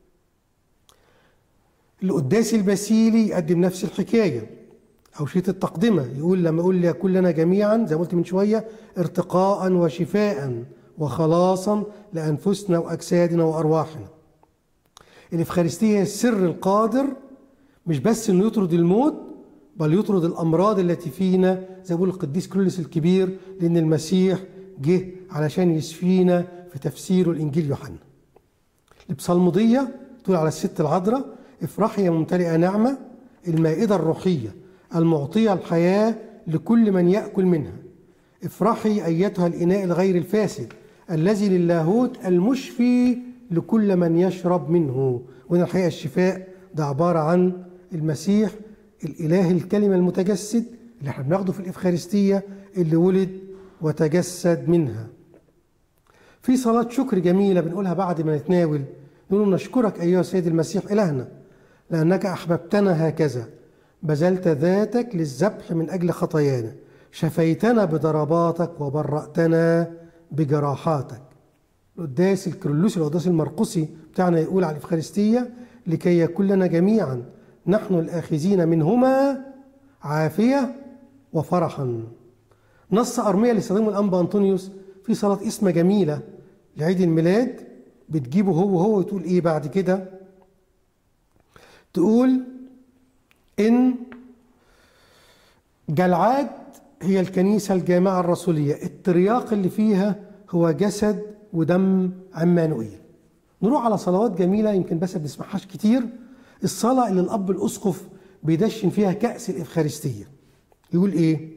القداس الباسيلي يقدم نفس الحكاية، أو شيت التقدمة يقول لما يقول ليكن لنا جميعا زي ما قلت من شوية ارتقاء وشفاء وخلاصا لأنفسنا وأجسادنا وأرواحنا. الإفخارستية السر القادر مش بس إنه يطرد الموت، بل يطرد الأمراض التي فينا، زي ما بيقول القديس كيرلس الكبير، لأن المسيح جه علشان يشفينا في تفسيره الإنجيل يوحنا. البصالمودية تقول على الست العذراء: افرحي يا ممتلئة نعمة، المائدة الروحية المعطية الحياة لكل من يأكل منها. افرحي أيتها الإناء الغير الفاسد الذي للاهوت المشفي لكل من يشرب منه. وهنا الحقيقة الشفاء ده عبارة عن المسيح الإله الكلمة المتجسد اللي احنا بناخده في الإفخارستية، اللي ولد وتجسد منها. في صلاة شكر جميلة بنقولها بعد ما نتناول، نقول: نشكرك أيها السيد المسيح إلهنا لأنك أحببتنا هكذا، بذلت ذاتك للذبح من أجل خطايانا، شفيتنا بضرباتك وبرأتنا بجراحاتك. القداس الكيرلسي القداس المرقسي بتاعنا يقول على الإفخارستية: لكي يكون لنا جميعا نحن الآخذين منهما عافية وفرحا. نص أرميا اللي استخدمه الأنبا أنطونيوس في صلاة اسمة جميلة لعيد الميلاد، بتجيبه هو هو وتقول إيه بعد كده؟ تقول إن جلعاد هي الكنيسة الجامعة الرسولية، الترياق اللي فيها هو جسد ودم عمانوئيل. نروح على صلوات جميلة يمكن بس ما بنسمعهاش كتير. الصلاة اللي الأب الأسقف بيدشن فيها كأس الإفخارستية يقول إيه؟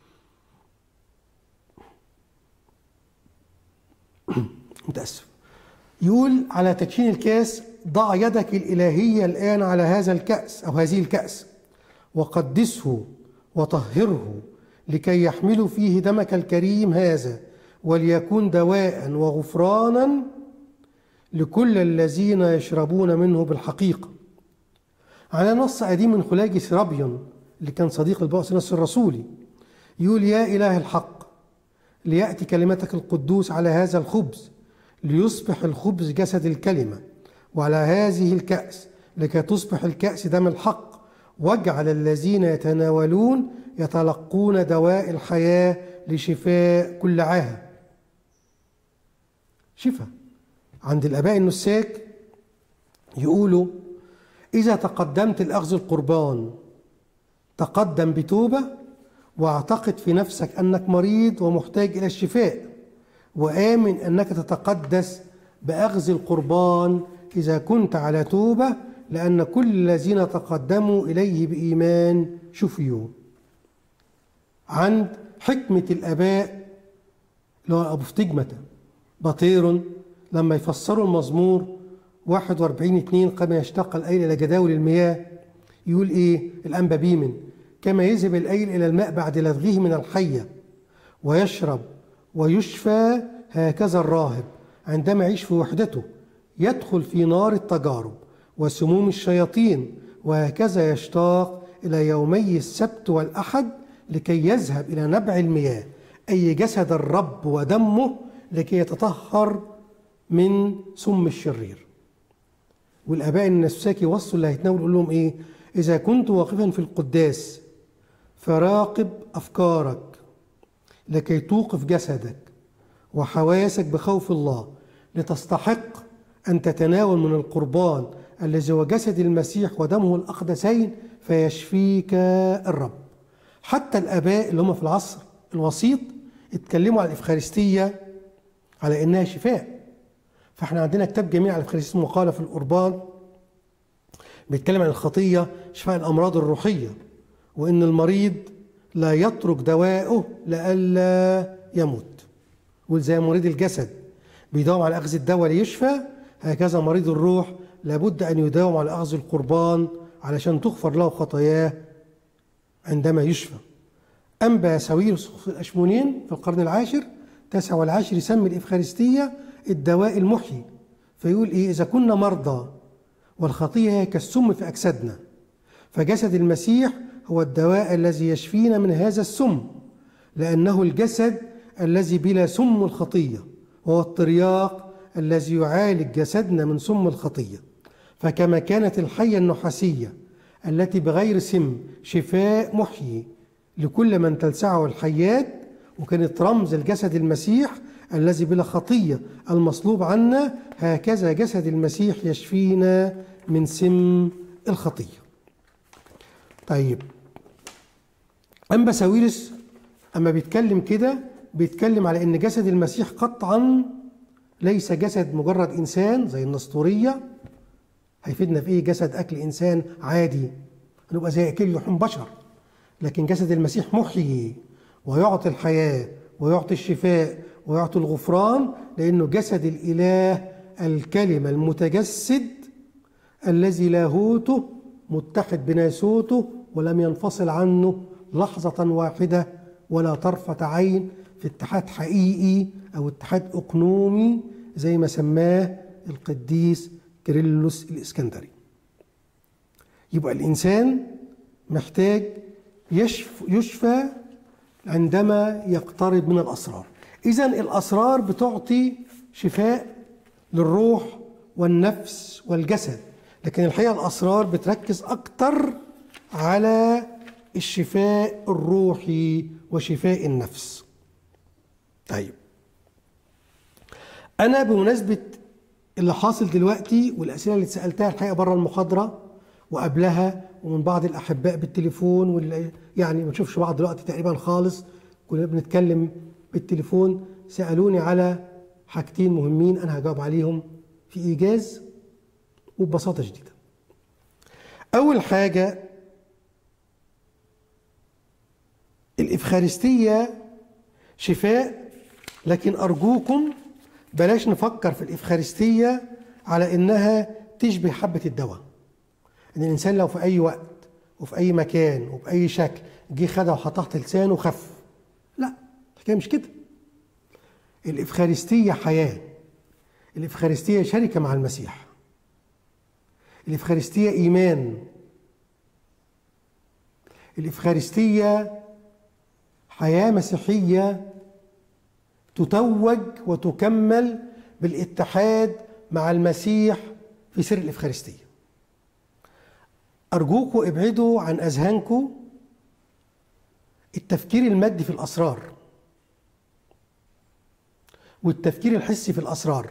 متأسف. يقول على تدشين الكاس: ضع يدك الإلهية الآن على هذا الكأس أو هذه الكأس وقدسه وطهره لكي يحملوا فيه دمك الكريم هذا، وليكون دواء وغفرانا لكل الذين يشربون منه بالحقيقة. على نص قديم من خلاجي سرابيون اللي كان صديق الباقس الرسولي، يقول: يا إله الحق، ليأتي كلمتك القدوس على هذا الخبز ليصبح الخبز جسد الكلمة، وعلى هذه الكأس لكي تصبح الكأس دم الحق، واجعل الذين يتناولون يتلقون دواء الحياة لشفاء كل عاهة. شفاء. عند الآباء النساك يقولوا: إذا تقدمت لأخذ القربان تقدم بتوبة، واعتقد في نفسك أنك مريض ومحتاج إلى الشفاء، وآمن أنك تتقدس بأخذ القربان إذا كنت على توبة، لأن كل الذين تقدموا إليه بإيمان شفيوا. عند حكمة الآباء اللي هو أبو فتجمة بطير لما يفسروا المزمور واحد وأربعين اتنين كما يشتاق الأيل إلى جداول المياه، يقول إيه الأنبا بيمن؟ كما يذهب الأيل إلى الماء بعد لدغه من الحية ويشرب ويشفى، هكذا الراهب عندما يعيش في وحدته يدخل في نار التجارب وسموم الشياطين، وهكذا يشتاق إلى يومي السبت والأحد لكي يذهب إلى نبع المياه، أي جسد الرب ودمه، لكي يتطهر من سم الشرير. والآباء النساك يوصوا اللي هيتناول يقول لهم إيه؟ إذا كنت واقفا في القداس فراقب أفكارك لكي توقف جسدك وحواسك بخوف الله، لتستحق أن تتناول من القربان الذي هو جسد المسيح ودمه الأقدسين فيشفيك الرب. حتى الآباء اللي هم في العصر الوسيط اتكلموا على الإفخارستية على إنها شفاء. فإحنا عندنا كتاب جميل على الإفخارستية مقالة في القربان بيتكلم عن الخطية شفاء الأمراض الروحية، وإن المريض لا يترك دواءه لئلا يموت. وزي مريض الجسد بيداوم على أخذ الدواء ليشفى، هكذا مريض الروح لابد أن يداوم على أخذ القربان علشان تغفر له خطاياه عندما يشفى. أنبا ساويرس في الأشمونين في القرن العاشر التاسع والعاشر يسمي الإفخارستية الدواء المحيي، فيقول إيه؟ إذا كنا مرضى والخطية هي كالسم في أجسادنا، فجسد المسيح هو الدواء الذي يشفينا من هذا السم، لأنه الجسد الذي بلا سم الخطية، وهو الترياق الذي يعالج جسدنا من سم الخطية. فكما كانت الحية النحاسية التي بغير سم شفاء محيي لكل من تلسعه الحيات، وكانت رمز الجسد المسيح الذي بلا خطية المصلوب عنا، هكذا جسد المسيح يشفينا من سم الخطية. طيب، أنبا ساويرس أما بيتكلم كده بيتكلم على إن جسد المسيح قطعا ليس جسد مجرد إنسان زي النسطورية. هيفيدنا في إيه؟ جسد أكل إنسان عادي، هنبقى زي أكل لحوم بشر. لكن جسد المسيح محيي ويعطي الحياة ويعطي الشفاء ويعطي الغفران، لأنه جسد الإله الكلمة المتجسد الذي لاهوته متحد بناسوته ولم ينفصل عنه لحظة واحدة ولا طرفة عين، في اتحاد حقيقي أو اتحاد أقنومي زي ما سماه القديس كيرلس الإسكندري. يبقى الإنسان محتاج يشف يشفى عندما يقترب من الأسرار. إذن الأسرار بتعطي شفاء للروح والنفس والجسد، لكن الحقيقة الأسرار بتركز أكتر على الشفاء الروحي وشفاء النفس. طيب، أنا بمناسبة اللي حاصل دلوقتي والأسئلة اللي اتسألتها الحقيقة بره المحاضرة وقبلها ومن بعض الأحباء بالتليفون، واللي يعني ما نشوفش بعض دلوقتي تقريبا خالص، كنا بنتكلم بالتليفون، سألوني على حاجتين مهمين أنا هجاوب عليهم في إيجاز وببساطة شديدة. أول حاجة، الإفخارستية شفاء، لكن أرجوكم بلاش نفكر في الإفخارستية على إنها تشبه حبة الدواء، إن الإنسان لو في أي وقت وفي أي مكان وبأي شكل جه خدها وحطها تحت لسانه وخف. لا، الحكاية مش كده. الإفخارستية حياة، الإفخارستية شركة مع المسيح، الإفخارستية إيمان، الإفخارستية حياة مسيحية تتوج وتكمل بالاتحاد مع المسيح في سر الإفخارستية. أرجوكم ابعدوا عن أذهانكم التفكير المادي في الأسرار والتفكير الحسي في الأسرار.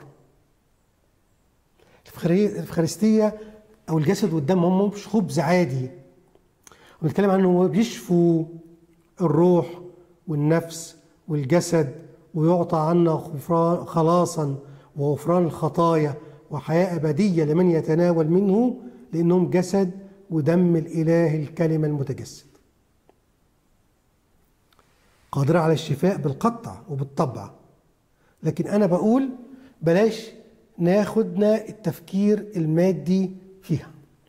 الإفخارستية أو الجسد والدم هم مش خبز عادي، ونتكلم عنه هو بيشفوا الروح والنفس والجسد، ويعطى عنا خلاصا وغفران الخطايا وحياة أبدية لمن يتناول منه، لأنهم جسد ودم الإله الكلمة المتجسد. قادرة على الشفاء بالقطع وبالطبع. لكن أنا بقول بلاش ناخدنا التفكير المادي فيها.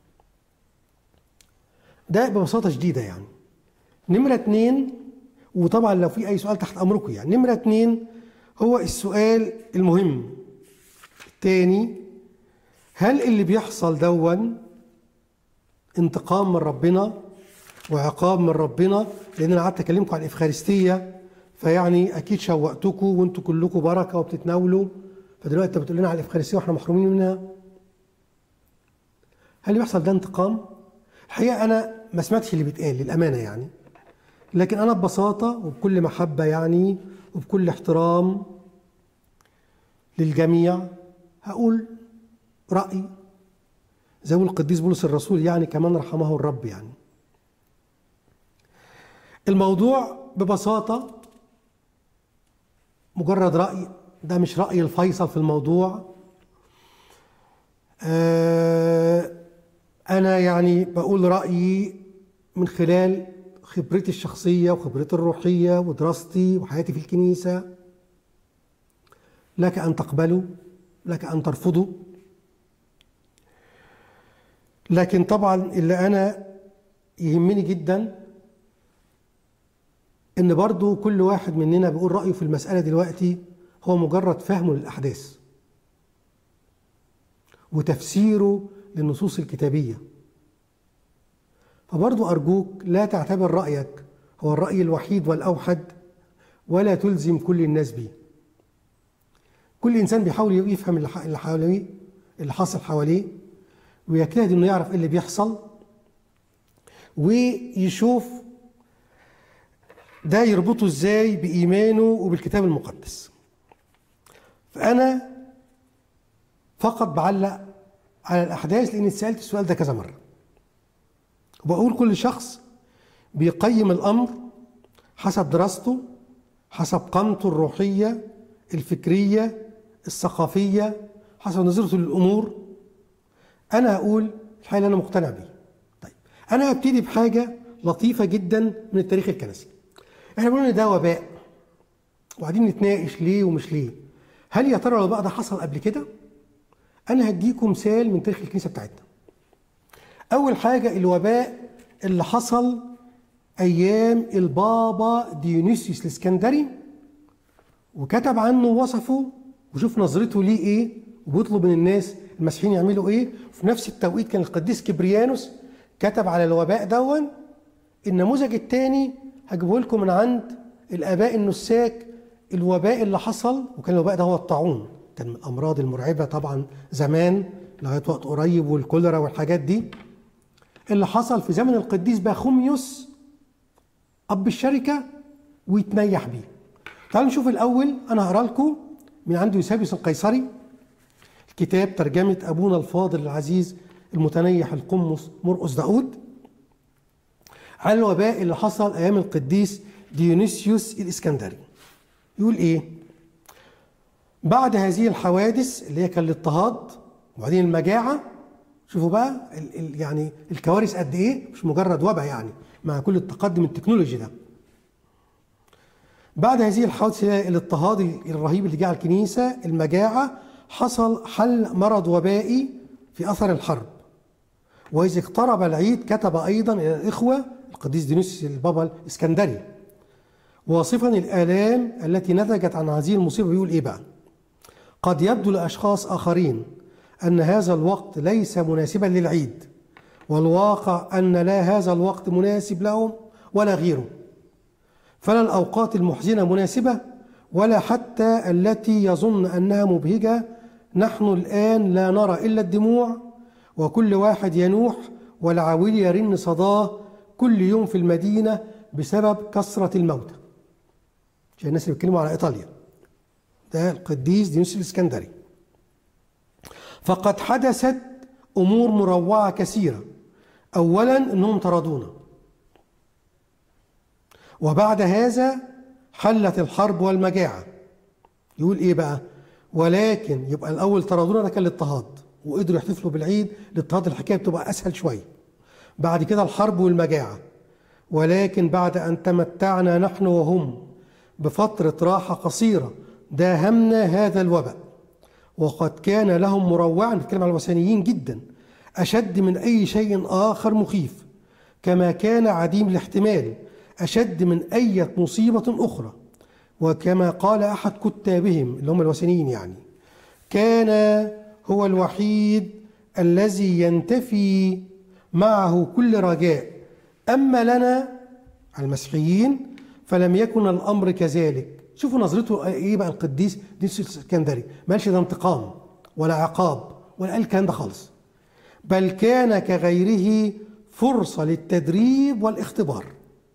ده ببساطة شديدة يعني. نمرة اتنين، وطبعا لو في أي سؤال تحت أمركم يعني. نمرة اتنين هو السؤال المهم التاني: هل اللي بيحصل دون انتقام من ربنا وعقاب من ربنا؟ لأن أنا قعدت أكلمكم عن الإفخارستية، فيعني أكيد شوقتكم وأنتوا كلكم بركة وبتتناولوا، فدلوقتي أنت بتقول لنا على الإفخارستية وإحنا محرومين منها. هل اللي بيحصل ده انتقام؟ الحقيقة أنا ما سمعتش اللي بيتقال للأمانة يعني، لكن أنا ببساطة وبكل محبة يعني وبكل احترام للجميع هقول رأي زي ما القديس بولس الرسول يعني كمان رحمه الرب يعني. الموضوع ببساطة مجرد رأي، ده مش رأي الفيصل في الموضوع. آه أنا يعني بقول رأيي من خلال خبرتي الشخصية وخبرتي الروحية ودراستي وحياتي في الكنيسة. لك أن تقبلوا، لك أن ترفضوا، لكن طبعا اللي أنا يهمني جدا إن برضو كل واحد مننا بيقول رأيه في المسألة دلوقتي هو مجرد فهمه للأحداث وتفسيره للنصوص الكتابية. فبرضو أرجوك لا تعتبر رأيك هو الرأي الوحيد والأوحد، ولا تلزم كل الناس به. كل إنسان بيحاول يفهم اللي حواليه، اللي حاصل حواليه، ويجتهد إنه يعرف إيه اللي بيحصل ويشوف ده يربطه إزاي بإيمانه وبالكتاب المقدس. فأنا فقط بعلق على الأحداث لأني اتسألت السؤال ده كذا مرة، وبقول كل شخص بيقيم الأمر حسب دراسته، حسب قامته الروحية الفكرية الثقافية، حسب نظرته للأمور. أنا هقول الحقيقة اللي أنا مقتنع بيه. طيب أنا هبتدي بحاجة لطيفة جدا من التاريخ الكنسي. إحنا بنقول إن ده وباء وقاعدين نتناقش ليه ومش ليه. هل يا ترى الوباء ده حصل قبل كده؟ أنا هديكم مثال من تاريخ الكنيسة بتاعتنا. أول حاجة الوباء اللي حصل أيام البابا ديونيسيوس الإسكندري، وكتب عنه ووصفه وشوف نظرته ليه إيه، وبيطلب من الناس المسيحيين يعملوا إيه. وفي نفس التوقيت كان القديس كبريانوس كتب على الوباء دون. النموذج الثاني هجيبه لكم من عند الآباء النساك، الوباء اللي حصل، وكان الوباء ده هو الطاعون، كان من الأمراض المرعبة طبعا زمان لغاية وقت قريب، والكوليرا والحاجات دي، اللي حصل في زمن القديس باخوميوس أب الشركة ويتنيح بيه. تعالوا نشوف الأول. أنا هقرا لكم من عند يوسابيوس القيصري، الكتاب ترجمة أبونا الفاضل العزيز المتنيح القمص مرقس داود، على الوباء اللي حصل أيام القديس ديونيسيوس الإسكندري. يقول إيه؟ بعد هذه الحوادث اللي هي كان الاضطهاد وبعدين المجاعة، شوفوا بقى ال ال يعني الكوارث قد إيه، مش مجرد وباء يعني مع كل التقدم التكنولوجي ده. بعد هذه الحوادث الاضطهاد الرهيب اللي جه على الكنيسة، المجاعة، حصل حل مرض وبائي في أثر الحرب. وإذ اقترب العيد كتب أيضا إلى الإخوة القديس ديونيسيوس البابا الإسكندري واصفا الآلام التي نتجت عن هذه المصيبة. بيقول إيه بقى؟ قد يبدو لأشخاص آخرين أن هذا الوقت ليس مناسبا للعيد، والواقع أن لا هذا الوقت مناسب لهم ولا غيره، فلا الأوقات المحزنة مناسبة ولا حتى التي يظن أنها مبهجة. نحن الآن لا نرى إلا الدموع، وكل واحد ينوح والعويل يرن صداه كل يوم في المدينة بسبب كثرة الموتى. عشان الناس اللي بيتكلموا على إيطاليا، ده القديس ديونيسيوس الإسكندري. فقد حدثت أمور مروعة كثيرة. أولا أنهم طردونا، وبعد هذا حلت الحرب والمجاعة. يقول إيه بقى؟ ولكن يبقى الأول طردونا، ده كان الاضطهاد. وقدروا يحتفلوا بالعيد. الاضطهاد الحكاية بتبقى أسهل شوية. بعد كده الحرب والمجاعة. ولكن بعد أن تمتعنا نحن وهم بفترة راحة قصيرة داهمنا هذا الوباء، وقد كان لهم مروعا، نتكلم على الوثنيين جدا، أشد من أي شيء آخر مخيف، كما كان عديم الاحتمال أشد من أي مصيبة أخرى. وكما قال أحد كتابهم اللي هم الوثنيين يعني، كان هو الوحيد الذي ينتفي معه كل رجاء، أما لنا المسيحيين فلم يكن الأمر كذلك. شوفوا نظرته إيه بقى القديس ديوس الإسكندري، ما قالش ده انتقام ولا عقاب ولا قال الكلام ده خالص، بل كان كغيره فرصة للتدريب والاختبار.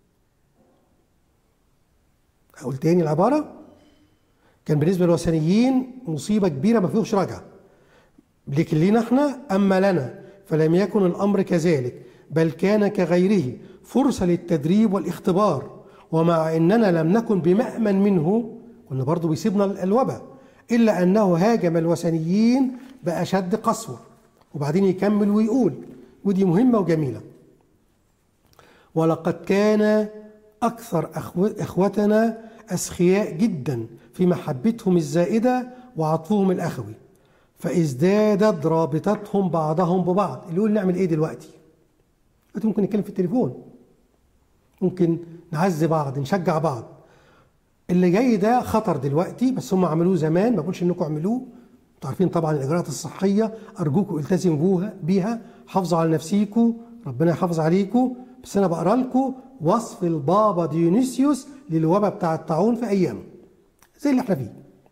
أقول تاني العبارة، كان بالنسبة للوثنيين مصيبة كبيرة ما فيهوش رجعة، لكن لينا احنا أما لنا فلم يكن الأمر كذلك، بل كان كغيره فرصة للتدريب والاختبار، ومع أننا لم نكن بمأمن منه، كنا برضو بيسيبنا الوباء، إلا أنه هاجم الوثنيين بأشد قسوة. وبعدين يكمل ويقول، ودي مهمة وجميلة، ولقد كان أكثر إخوتنا أسخياء جدا في محبتهم الزائدة وعطفهم الأخوي، فازدادت رابطتهم بعضهم ببعض. اللي يقول نعمل إيه دلوقتي؟ دلوقتي ممكن نتكلم في التليفون، ممكن نعزي بعض، نشجع بعض. اللي جاي ده خطر دلوقتي، بس هم عملوه زمان، ما بقولش انكم اعملوه. انتوا عارفين طبعا الاجراءات الصحيه، ارجوكم التزموا بيها، حافظوا على نفسيكم، ربنا يحافظ عليكم. بس انا بقرا لكم وصف البابا ديونيسيوس للوباء بتاع الطاعون في ايامه زي اللي احنا فيه.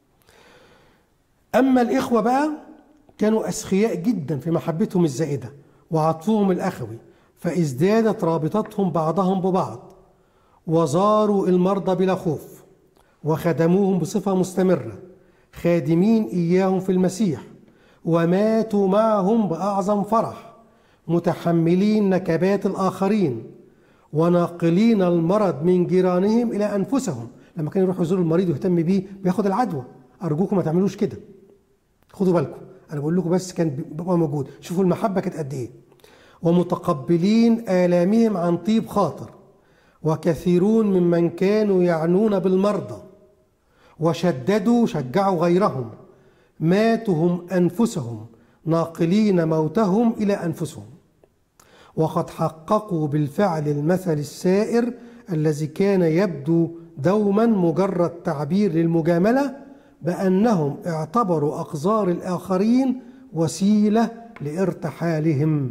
اما الاخوه بقى كانوا اسخياء جدا في محبتهم الزائده وعطفهم الاخوي، فازدادت رابطتهم بعضهم ببعض، وزاروا المرضى بلا خوف، وخدموهم بصفة مستمرة، خادمين إياهم في المسيح، وماتوا معهم بأعظم فرح، متحملين نكبات الآخرين، وناقلين المرض من جيرانهم إلى أنفسهم. لما كانوا يروحوا يزوروا المريض ويهتم بيه بياخد العدوى. أرجوكم ما تعملوش كده، خدوا بالكم، أنا بقول لكم بس كان بيبقى موجود. شوفوا المحبة كانت قد إيه. ومتقبلين آلامهم عن طيب خاطر، وكثيرون ممن كانوا يعنون بالمرضى وشددوا شجعوا غيرهم، ماتوا هم أنفسهم ناقلين موتهم إلى أنفسهم، وقد حققوا بالفعل المثل السائر الذي كان يبدو دوما مجرد تعبير للمجاملة، بأنهم اعتبروا أقذار الآخرين وسيلة لارتحالهم،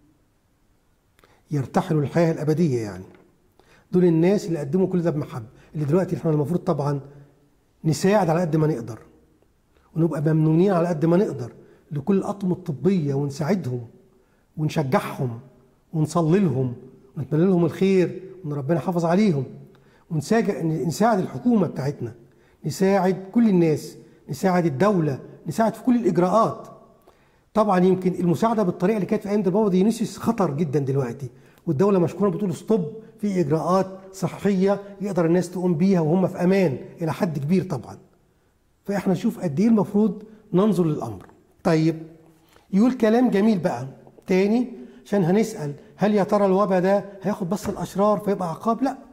يرتحلوا الحياة الأبدية. يعني دول الناس اللي قدموا كل ده بمحبة، اللي دلوقتي احنا المفروض طبعا نساعد على قد ما نقدر، ونبقى ممنونين على قد ما نقدر لكل الأطقم الطبية، ونساعدهم ونشجعهم ونصلي لهم ونتمنى لهم الخير، وان ربنا يحافظ عليهم، ونساعد الحكومة بتاعتنا، نساعد كل الناس، نساعد الدولة، نساعد في كل الإجراءات. طبعا يمكن المساعدة بالطريقة اللي كانت في أيام البابا ديونيسيوس خطر جدا دلوقتي، والدولة مشكورة بتقول ستوب، في إجراءات صحية يقدر الناس تقوم بيها وهم في أمان إلى حد كبير طبعا. فإحنا نشوف قد إيه المفروض ننظر للأمر. طيب يقول كلام جميل بقى تاني، عشان هنسأل هل يا ترى الوباء ده هياخد بس الأشرار فيبقى عقاب؟ لا.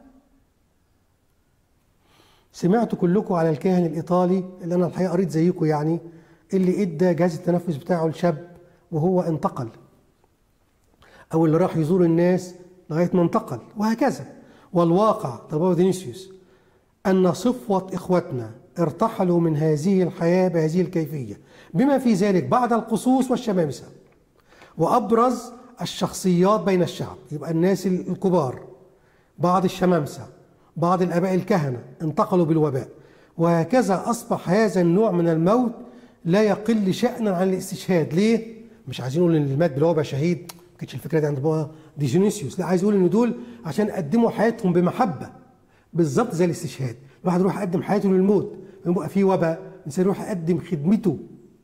سمعتوا كلكم على الكاهن الإيطالي اللي أنا الحقيقة قريت زيكم يعني، اللي إدى جهاز التنفس بتاعه لشاب وهو انتقل، أو اللي راح يزور الناس لغاية ما انتقل، وهكذا. والواقع بابا ديونيسيوس أن صفوة إخوتنا ارتحلوا من هذه الحياة بهذه الكيفية، بما في ذلك بعض القصوص والشمامسة وأبرز الشخصيات بين الشعب، يبقى الناس الكبار، بعض الشمامسة، بعض الآباء الكهنة انتقلوا بالوباء، وهكذا أصبح هذا النوع من الموت لا يقل شأنا عن الاستشهاد. ليه؟ مش عايزين نقول إن اللي مات بالوباء شهيد، ما كانتش الفكرة دي عند بابا ديونيسيوس، لا، عايز يقول إن دول عشان قدموا حياتهم بمحبة بالظبط زي الاستشهاد. الواحد يروح يقدم حياته للموت، يبقى في وباء، الإنسان يروح يقدم خدمته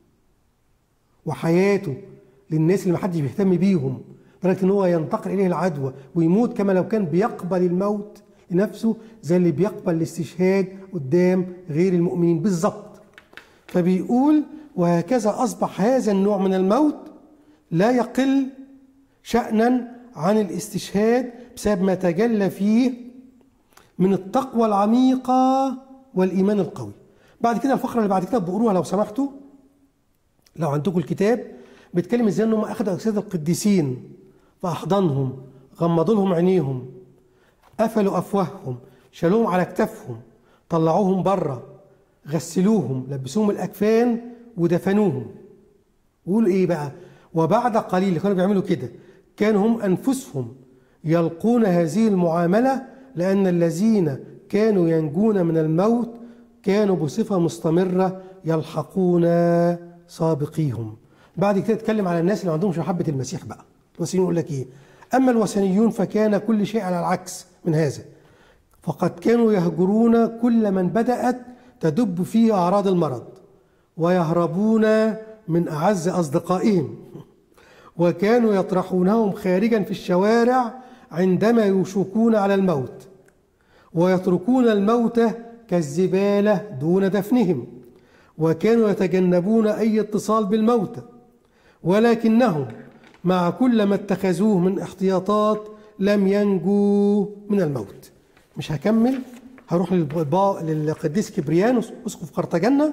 وحياته للناس اللي ما حدش بيهتم بيهم، لدرجة إن هو ينتقل إليه العدوى ويموت كما لو كان بيقبل الموت لنفسه زي اللي بيقبل الاستشهاد قدام غير المؤمنين بالظبط. فبيقول وهكذا أصبح هذا النوع من الموت لا يقل شأنا عن الاستشهاد بسبب ما تجلى فيه من التقوى العميقة والإيمان القوي. بعد كده الفقرة اللي بعد كده بقروها لو سمحتوا، لو عندكم الكتاب، بيتكلم ازاي انهم اخذوا اجساد القديسين فاحضنهم، غمضوا لهم عينيهم، قفلوا افواههم، شالوهم على كتافهم، طلعوهم بره، غسلوهم، لبسوهم الاكفان ودفنوهم. ويقولوا ايه بقى؟ وبعد قليل اللي كانوا بيعملوا كده كانوا هم انفسهم يلقون هذه المعامله، لان الذين كانوا ينجون من الموت كانوا بصفه مستمره يلحقون سابقيهم. بعد كده اتكلم على الناس اللي ما عندهمش محبه المسيح بقى. الوثنيين يقول لك ايه؟ اما الوثنيون فكان كل شيء على العكس من هذا، فقد كانوا يهجرون كل من بدأت تدب فيه اعراض المرض، ويهربون من اعز اصدقائهم، وكانوا يطرحونهم خارجا في الشوارع عندما يوشكون على الموت، ويتركون الموتى كالزباله دون دفنهم، وكانوا يتجنبون أي اتصال بالموتى، ولكنهم مع كل ما اتخذوه من احتياطات لم ينجوا من الموت. مش هكمل، هروح للقديس كبريانوس أسقف قرطاجنة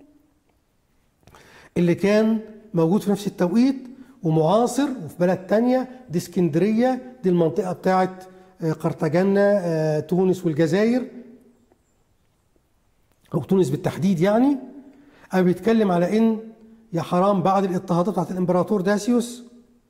اللي كان موجود في نفس التوقيت ومعاصر وفي بلد تانية، دي اسكندرية، دي المنطقة بتاعت قرطاجنة، تونس والجزائر، أو تونس بالتحديد يعني. أنا بيتكلم على إن يا حرام بعد الاضطهادات بتاعت الإمبراطور داسيوس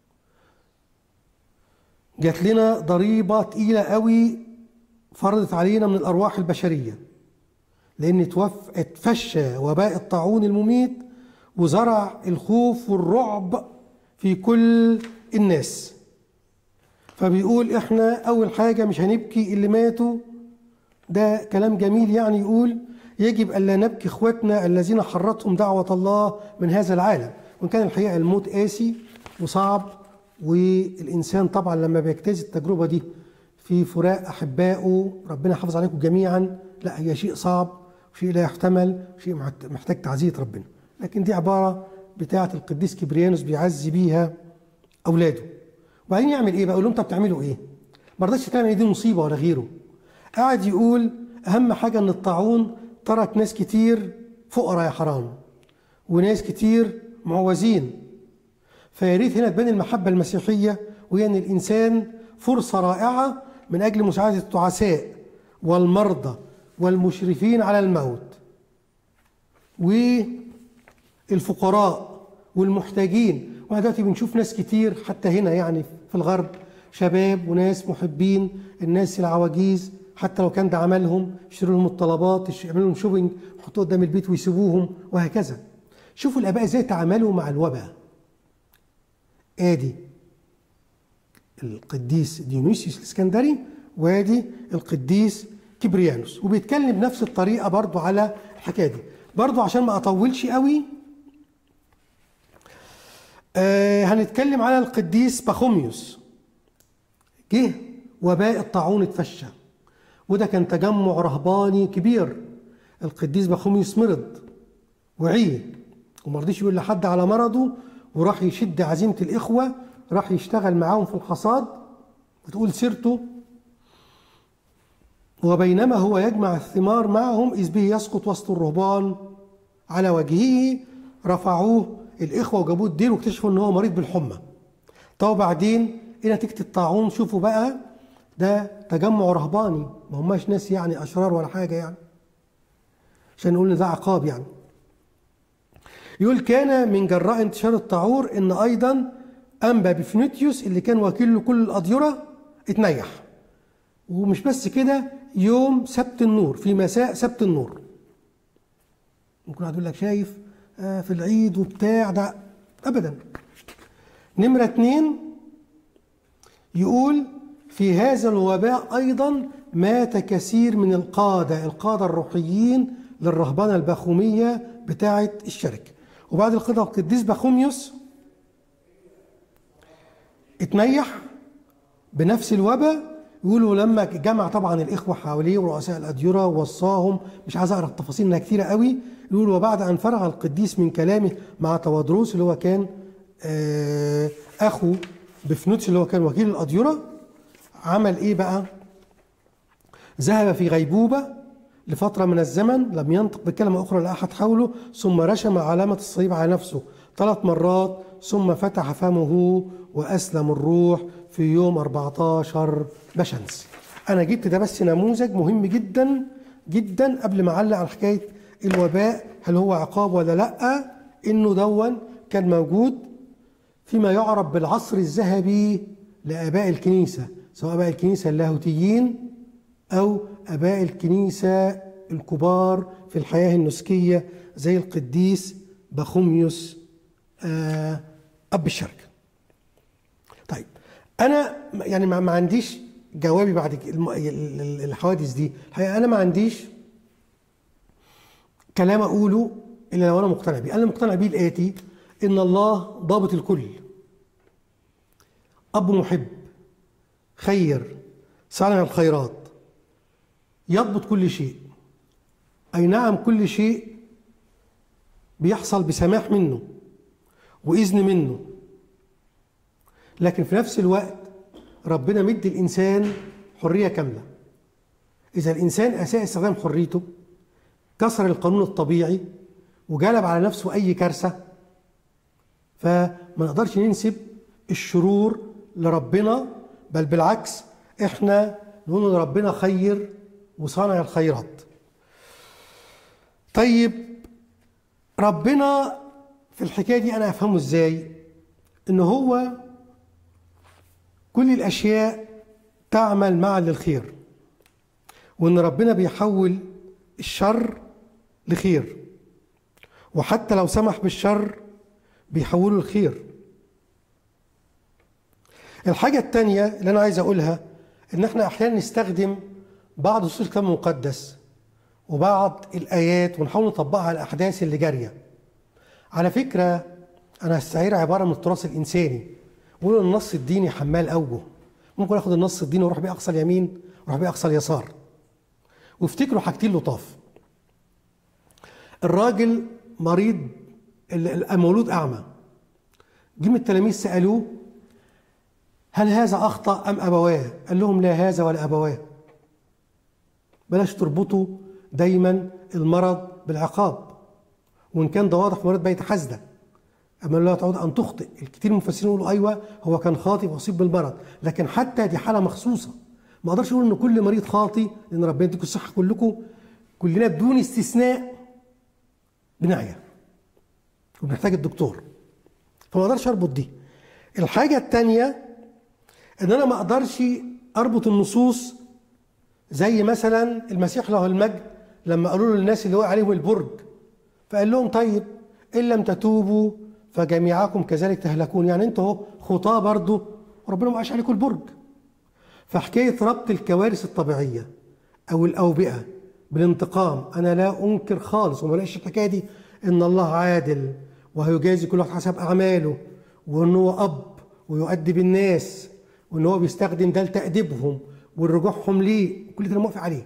جات لنا ضريبة تقيلة قوي فرضت علينا من الأرواح البشرية، لأن اتفشى وباء الطاعون المميت وزرع الخوف والرعب في كل الناس. فبيقول إحنا أول حاجة مش هنبكي اللي ماتوا، ده كلام جميل يعني، يقول يجب ألا نبكي إخواتنا الذين حرتهم دعوة الله من هذا العالم. وإن كان الحقيقة الموت قاسي وصعب، والإنسان طبعا لما بيجتاز التجربة دي في فراق أحبائه، ربنا يحافظ عليكم جميعا، لا هي شيء صعب وشيء لا يحتمل، شيء محتاج تعزية ربنا. لكن دي عبارة بتاعة القديس كبريانوس بيعزي بيها أولاده. وبعدين يعمل إيه بقى؟ يقول لهم طب بتعملوا إيه؟ ما رضاش يتكلم إن دي مصيبة ولا غيره. قاعد يقول أهم حاجة إن الطاعون ترك ناس كتير فقراء يا حرام، وناس كتير معوزين. فيا ريت هنا تبان المحبة المسيحية، وهي إن الإنسان فرصة رائعة من أجل مساعدة التعساء والمرضى والمشرفين على الموت والفقراء والمحتاجين. واحنا دلوقتي بنشوف ناس كتير حتى هنا يعني في الغرب، شباب وناس محبين الناس العواجيز، حتى لو كان ده عملهم، يشتروا لهم الطلبات، يعملوا لهم شوبينج، يحطوه قدام البيت ويسيبوهم وهكذا. شوفوا الآباء ازاي تعاملوا مع الوباء. ادي القديس ديونيسيوس الاسكندري، وادي القديس كبريانوس، وبيتكلم بنفس الطريقه برضو على الحكايه دي. برضو عشان ما اطولش قوي، آه هنتكلم على القديس باخوميوس. جه وباء الطاعون اتفشى، وده كان تجمع رهباني كبير. القديس باخوميوس مرض وعي، وما رضيش يقول لحد على مرضه، وراح يشد عزيمة الإخوة، راح يشتغل معاهم في الحصاد، وتقول سيرته. وبينما هو يجمع الثمار معهم إذ به يسقط وسط الرهبان على وجهه، رفعوه الإخوة وجابوه الدير واكتشفوا إن هو مريض بالحمى. طب بعدين إيه نتيجة الطاعون؟ شوفوا بقى، ده تجمع رهباني، ما هماش ناس يعني أشرار ولا حاجة يعني، عشان نقول إن ده عقاب يعني. يقول كان من جراء انتشار الطاعور ان ايضا انبا بفنوتيوس اللي كان وكيل لكل الاديره اتنيح. ومش بس كده، يوم سبت النور، في مساء سبت النور، ممكن واحد يقول لك شايف آه في العيد وبتاع ده، ابدا. نمره اتنين يقول في هذا الوباء ايضا مات كثير من القاده القاده الروحيين للرهبنه الباخوميه بتاعه الشركه. وبعد القضاء القديس باخوميوس اتنيح بنفس الوباء، يقولوا لما جمع طبعا الاخوه حواليه ورؤساء الاديره ووصاهم، مش عايز اقرا التفاصيل انها كتيره قوي. يقولوا وبعد ان فرغ القديس من كلامه مع توادروس اللي هو كان آه اخو بفنوتس اللي هو كان وكيل الاديره، عمل ايه بقى؟ ذهب في غيبوبه لفتره من الزمن، لم ينطق بكلمه اخرى لاحد حوله، ثم رشم علامه الصليب على نفسه ثلاث مرات، ثم فتح فمه واسلم الروح في يوم أربعة عشر بشمس. انا جبت ده بس نموذج مهم جدا جدا قبل ما اعلق على حكايه الوباء هل هو عقاب ولا لا، انه دون كان موجود فيما يعرف بالعصر الذهبي لاباء الكنيسه، سواء اباء الكنيسه اللاهوتيين او اباء الكنيسه الكبار في الحياه النسكيه زي القديس بخوميوس آه اب الشركه. طيب انا يعني ما عنديش جوابي بعد الحوادث دي، الحقيقه انا ما عنديش كلام اقوله الا لو انا مقتنع بيه. انا مقتنع بيه الاتي: ان الله ضابط الكل، اب محب خير صانع الخيرات، يضبط كل شيء. اي نعم كل شيء بيحصل بسماح منه واذن منه، لكن في نفس الوقت ربنا مدي الانسان حريه كامله. اذا الانسان اساء استخدام حريته، كسر القانون الطبيعي وجلب على نفسه اي كارثه، فما نقدرش ننسب الشرور لربنا، بل بالعكس احنا نقول ان ربنا خير وصانع الخيرات. طيب ربنا في الحكايه دي انا افهمه ازاي؟ ان هو كل الاشياء تعمل معا للخير، وان ربنا بيحول الشر لخير، وحتى لو سمح بالشر بيحوله لخير. الحاجة التانية اللي أنا عايز أقولها إن إحنا أحيانا نستخدم بعض نصوص الكتاب المقدس وبعض الآيات ونحاول نطبقها على الأحداث اللي جارية. على فكرة أنا هستعير عبارة من التراث الإنساني، بقول إن النص الديني حمال أوجه. ممكن آخد النص الديني وأروح بيه أقصى اليمين وأروح بيه أقصى اليسار. وافتكروا حاجتين لطاف. الراجل مريض مولود أعمى، جه من التلاميذ سألوه هل هذا أخطأ أم أبواه؟ قال لهم لا هذا ولا أبواه. بلاش تربطوا دايما المرض بالعقاب، وإن كان ده واضح في مريض بيت حسدة، أما لا تعود أن تخطئ. الكثير من المفسرين يقولوا أيوه هو كان خاطئ وأصيب بالمرض، لكن حتى دي حالة مخصوصة. ما أقدرش أقول إن كل مريض خاطئ، لأن ربنا يديكم الصحة كلكم، كلنا بدون استثناء بنعيا وبنحتاج الدكتور، فما أقدرش أربط دي. الحاجة الثانية ان انا ما اقدرش اربط النصوص زي مثلا المسيح له المجد لما قالوا له الناس اللي وقع عليهم البرج، فقال لهم طيب ان لم تتوبوا فجميعكم كذلك تهلكون، يعني انتوا اهو خطاه برضه وربنا ما وقعش عليكم البرج. فحكايه ربط الكوارث الطبيعيه او الاوبئه بالانتقام انا لا انكر خالص، وما لاقيش الحكايه دي ان الله عادل وهيجازي كل واحد حسب اعماله، وان هو اب ويؤدب الناس، وان هو بيستخدم ده لتأديبهم ورجوعهم ليه، كل ده انا موافق عليه.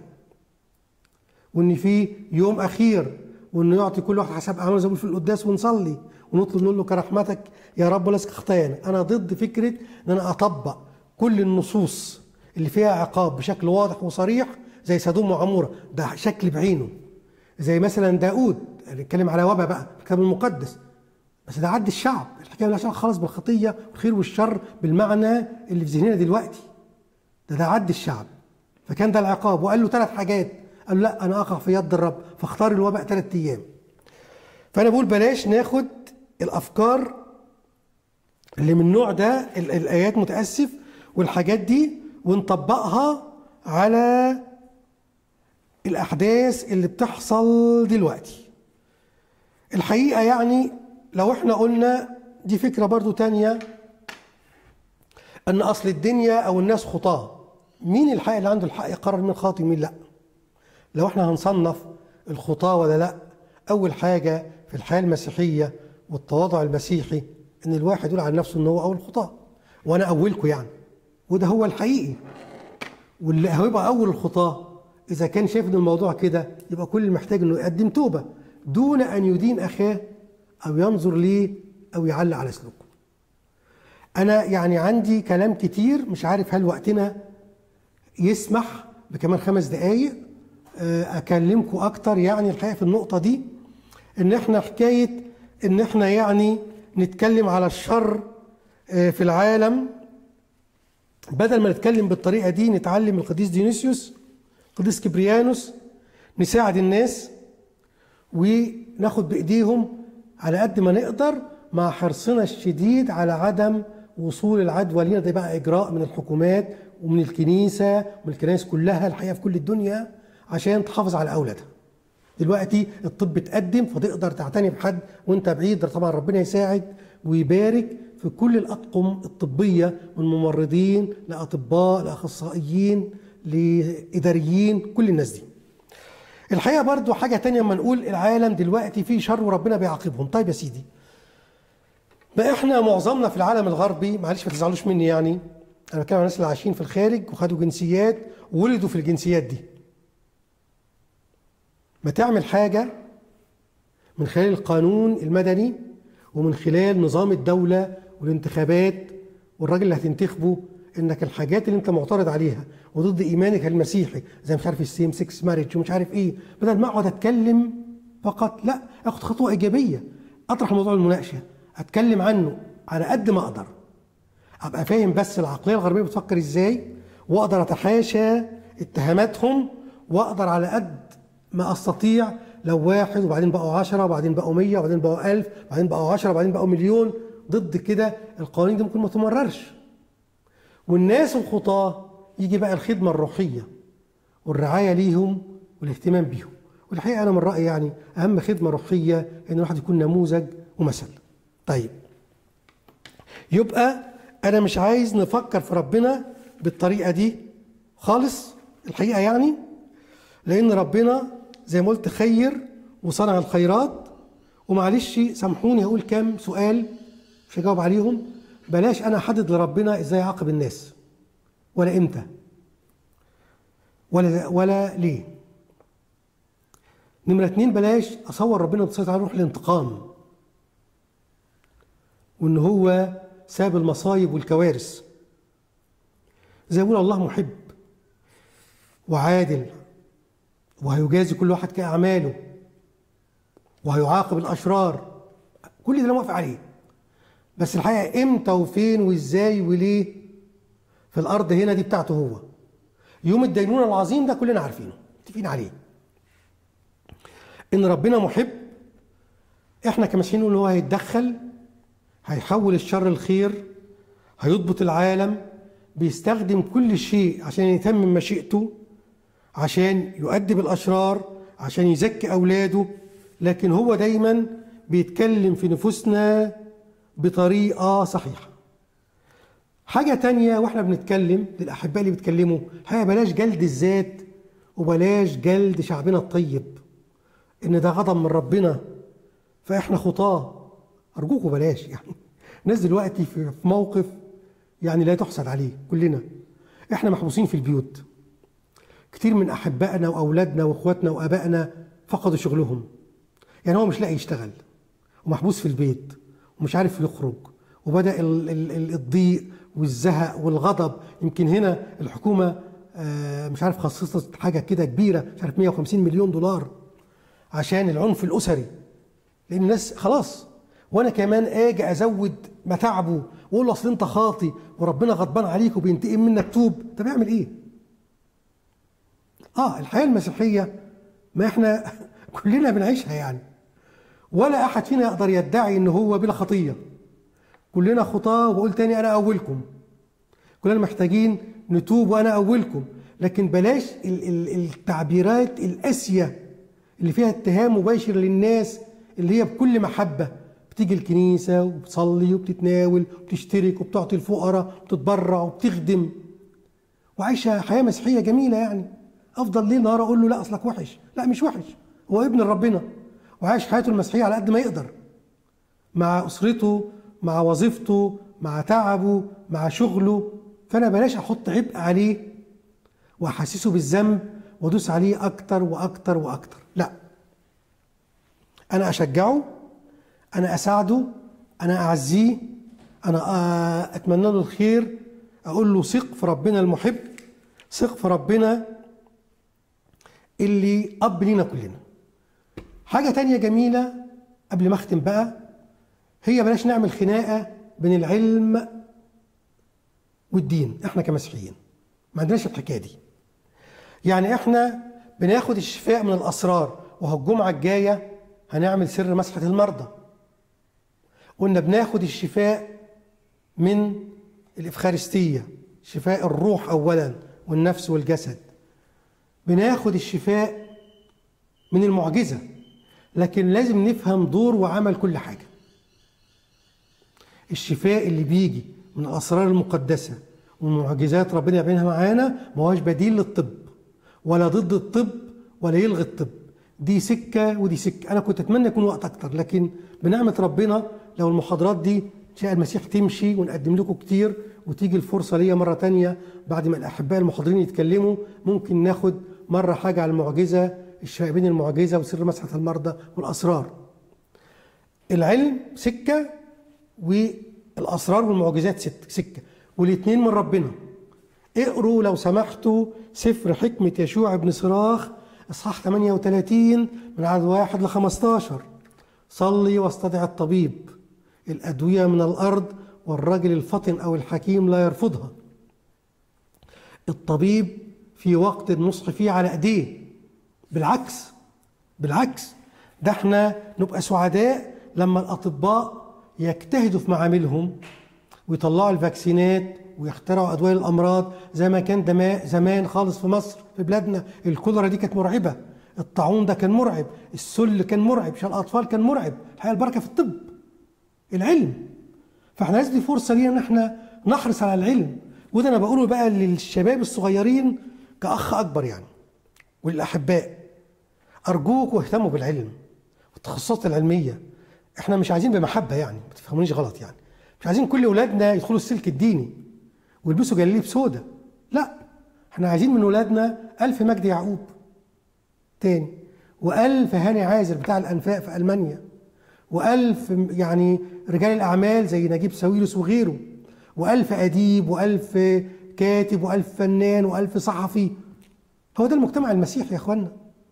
وان في يوم اخير، وانه يعطي كل واحد حسب اعماله زي ما بيقول في القداس، ونصلي ونطلب نقول له كرحمتك يا رب ولسك خطايانا. انا ضد فكره ان انا اطبق كل النصوص اللي فيها عقاب بشكل واضح وصريح زي سدوم وعموره، ده شكل بعينه. زي مثلا داود، نتكلم على وباء بقى الكتاب المقدس، بس ده عد الشعب، الحكايه عشان خلص بالخطيه والخير والشر بالمعنى اللي في ذهننا دلوقتي. ده ده عد الشعب، فكان ده العقاب. وقال له ثلاث حاجات، قال له لا انا اقع في يد الرب، فاختار الوباء ثلاث ايام. فانا بقول بلاش ناخد الافكار اللي من النوع ده، الايات متاسف والحاجات دي، ونطبقها على الاحداث اللي بتحصل دلوقتي. الحقيقه يعني لو احنا قلنا دي فكرة برضو تانية، ان اصل الدنيا او الناس خطاة، مين الحق اللي عنده الحق يقرر مين خاطئ ومين لا؟ لو احنا هنصنف الخطاة ولا لا، اول حاجة في الحياة المسيحية والتواضع المسيحي ان الواحد يقول عن نفسه ان هو اول خطاة، وانا اولكم يعني، وده هو الحقيقي. واللي هيبقى اول الخطاه اذا كان شايف ان الموضوع كده يبقى كل اللي محتاج انه يقدم توبه دون ان يدين اخاه او ينظر ليه او يعلق على سلوكه. انا يعني عندي كلام كتير، مش عارف هل وقتنا يسمح بكمان خمس دقايق اكلمكم اكتر يعني الحقيقه في النقطه دي، ان احنا حكايه ان احنا يعني نتكلم على الشر في العالم، بدل ما نتكلم بالطريقه دي نتعلم القديس ديونيسيوس، القديس كبريانوس، نساعد الناس وناخد بايديهم على قد ما نقدر، مع حرصنا الشديد على عدم وصول العدوى لينا. ده بقى اجراء من الحكومات ومن الكنيسه ومن الكنائس كلها الحقيقه في كل الدنيا عشان تحافظ على اولادها. دلوقتي الطب اتقدم فتقدر تعتني بحد وانت بعيد، طبعا ربنا يساعد ويبارك في كل الاطقم الطبيه، من ممرضين لاطباء لاخصائيين لاداريين، كل الناس دي. الحقيقه برضو حاجه تانية اما نقول العالم دلوقتي فيه شر وربنا بيعاقبهم. طيب يا سيدي، ما احنا معظمنا في العالم الغربي، معلش ما تزعلوش مني يعني، انا بتكلم عن الناس اللي عايشين في الخارج وخدوا جنسيات وولدوا في الجنسيات دي. ما تعمل حاجه من خلال القانون المدني ومن خلال نظام الدوله والانتخابات والراجل اللي هتنتخبه، انك الحاجات اللي انت معترض عليها وضد ايمانك المسيحي زي مش عارف السيم سكس ماريج ومش عارف ايه، بدل ما اقعد اتكلم فقط، لا اخد خطوه ايجابيه، اطرح موضوع المناقشه، اتكلم عنه على قد ما اقدر، ابقى فاهم بس العقليه الغربيه بتفكر ازاي، واقدر اتحاشى اتهاماتهم، واقدر على قد ما استطيع لو واحد وبعدين بقوا عشرة وبعدين بقوا مية وبعدين بقوا ألف وبعدين بقوا عشرة وبعدين بقوا مليون ضد كده، القوانين دي ممكن ما تمررش. والناس الخطاة يجي بقى الخدمة الروحية والرعاية ليهم والاهتمام بيهم. والحقيقة أنا من رأيي يعني أهم خدمة روحية إن الواحد يكون نموذج ومثل. طيب، يبقى أنا مش عايز نفكر في ربنا بالطريقة دي خالص الحقيقة يعني، لأن ربنا زي ما قلت خير وصنع الخيرات. ومعلش سامحوني هقول كام سؤال مش هجاوب عليهم. بلاش أنا أحدد لربنا إزاي يعاقب الناس، ولا إمتى، ولا ولا ليه. نمرة اتنين، بلاش أصور ربنا بتصير على روح الانتقام وإن هو ساب المصايب والكوارث. زي ما يقول الله محب وعادل وهيجازي كل واحد كأعماله وهيعاقب الأشرار، كل ده أنا موافق عليه. بس الحقيقة إمتى وفين وإزاي وليه في الأرض هنا دي بتاعته هو. يوم الدينونة العظيم ده كلنا عارفينه متفقين عليه، إن ربنا محب. إحنا كمسيحيين نقول هو هيتدخل، هيحول الشر الخير، هيضبط العالم، بيستخدم كل شيء عشان يتمم مشيئته، عشان يؤدب الأشرار، عشان يزكي أولاده. لكن هو دايما بيتكلم في نفوسنا بطريقة صحيحة. حاجة تانية واحنا بنتكلم للأحباء اللي بيتكلموا، هي بلاش جلد الذات وبلاش جلد شعبنا الطيب، إن ده غضب من ربنا فإحنا خطاة. أرجوكوا بلاش يعني. الناس دلوقتي في موقف يعني لا تحسد عليه. كلنا إحنا محبوسين في البيوت، كتير من أحبائنا وأولادنا وإخواتنا وأبائنا فقدوا شغلهم، يعني هو مش لاقي يشتغل ومحبوس في البيت ومش عارف يخرج، وبدأ الضيق والزهق والغضب. يمكن هنا الحكومة مش عارف خصصت حاجة كده كبيرة، مش عارف مية وخمسين مليون دولار عشان العنف الأسري، لأن الناس خلاص. وأنا كمان آجي أزود متاعبه وأقول له أصل أنت خاطي وربنا غضبان عليك وبينتقم منك، توب. طب أعمل إيه؟ آه الحياة المسيحية ما إحنا كلنا بنعيشها يعني، ولا أحد فينا يقدر يدعي إن هو بلا خطية. كلنا خطاة، وبقول تاني أنا أولكم، كلنا محتاجين نتوب وأنا أولكم. لكن بلاش التعبيرات القاسية اللي فيها اتهام مباشر للناس، اللي هي بكل محبة بتيجي الكنيسة وبتصلي وبتتناول وبتشترك وبتعطي الفقراء وبتتبرع وبتخدم وعايشة حياة مسيحية جميلة يعني. أفضل ليل نهار أقول له لا أصلك وحش. لا مش وحش، هو ابن ربنا وعايش حياته المسيحية على قد ما يقدر، مع أسرته، مع وظيفته، مع تعبه، مع شغله. فأنا بلاش أحط عبء عليه واحسسه بالذنب وادوس عليه اكتر واكتر واكتر. لا، انا اشجعه، انا اساعده، انا اعزيه، انا اتمنى له الخير، اقول له ثق في ربنا المحب، ثق في ربنا اللي اب لينا كلنا. حاجه تانية جميله قبل ما اختم بقى، هي بلاش نعمل خناقه بين العلم والدين. احنا كمسيحيين ما عندناش الحكايه دي. يعني احنا بناخد الشفاء من الاسرار، وهو الجمعه الجايه هنعمل سر مسحه المرضى. قلنا بناخد الشفاء من الافخارستيه، شفاء الروح اولا والنفس والجسد. بناخد الشفاء من المعجزه، لكن لازم نفهم دور وعمل كل حاجه. الشفاء اللي بيجي من الاسرار المقدسه ومعجزات ربنا يعملها معانا ما هوش بديل للطب ولا ضد الطب ولا يلغي الطب. دي سكه ودي سكه. انا كنت اتمنى يكون وقت اكتر، لكن بنعمه ربنا لو المحاضرات دي شاء المسيح تمشي ونقدم لكم كتير وتيجي الفرصه ليا مره تانية بعد ما الاحباء المحاضرين يتكلموا، ممكن ناخد مره حاجه على المعجزه، الشفاء بين المعجزه وسر مسحه المرضى والاسرار. العلم سكه والاسرار والمعجزات سكه، والاثنين من ربنا. اقروا لو سمحتوا سفر حكمه يشوع بن صراخ اصحاح ثمانية وثلاثين من عدد واحد ل خمستاشر. صلي واستدع الطبيب، الادويه من الارض والرجل الفطن او الحكيم لا يرفضها. الطبيب في وقت النصح فيه على ايديه، بالعكس بالعكس ده احنا نبقى سعداء لما الاطباء يجتهدوا في معاملهم ويطلعوا الفاكسينات ويخترعوا ادويه للامراض، زي ما كان دماء زمان خالص في مصر في بلادنا. الكوليرا دي كانت مرعبه، الطاعون ده كان مرعب، السل كان مرعب، شلل الاطفال كان مرعب. الحقيقه البركه في الطب العلم. فاحنا لازم دي فرصه لينا ان احنا نحرص على العلم. وده انا بقوله بقى للشباب الصغيرين كاخ اكبر يعني، والاحباء، ارجوكوا اهتموا بالعلم والتخصصات العلميه. احنا مش عايزين بمحبه يعني، ما تفهمونيش غلط يعني، مش عايزين كل اولادنا يدخلوا السلك الديني ويلبسوا جلاليب سودا. لا، احنا عايزين من اولادنا ألف مجدي يعقوب تاني، وألف هاني عازر بتاع الانفاق في المانيا، وألف يعني رجال الاعمال زي نجيب ساويرس وغيره، وألف اديب، وألف كاتب، وألف فنان، وألف صحفي. هو ده المجتمع المسيحي يا اخوانا.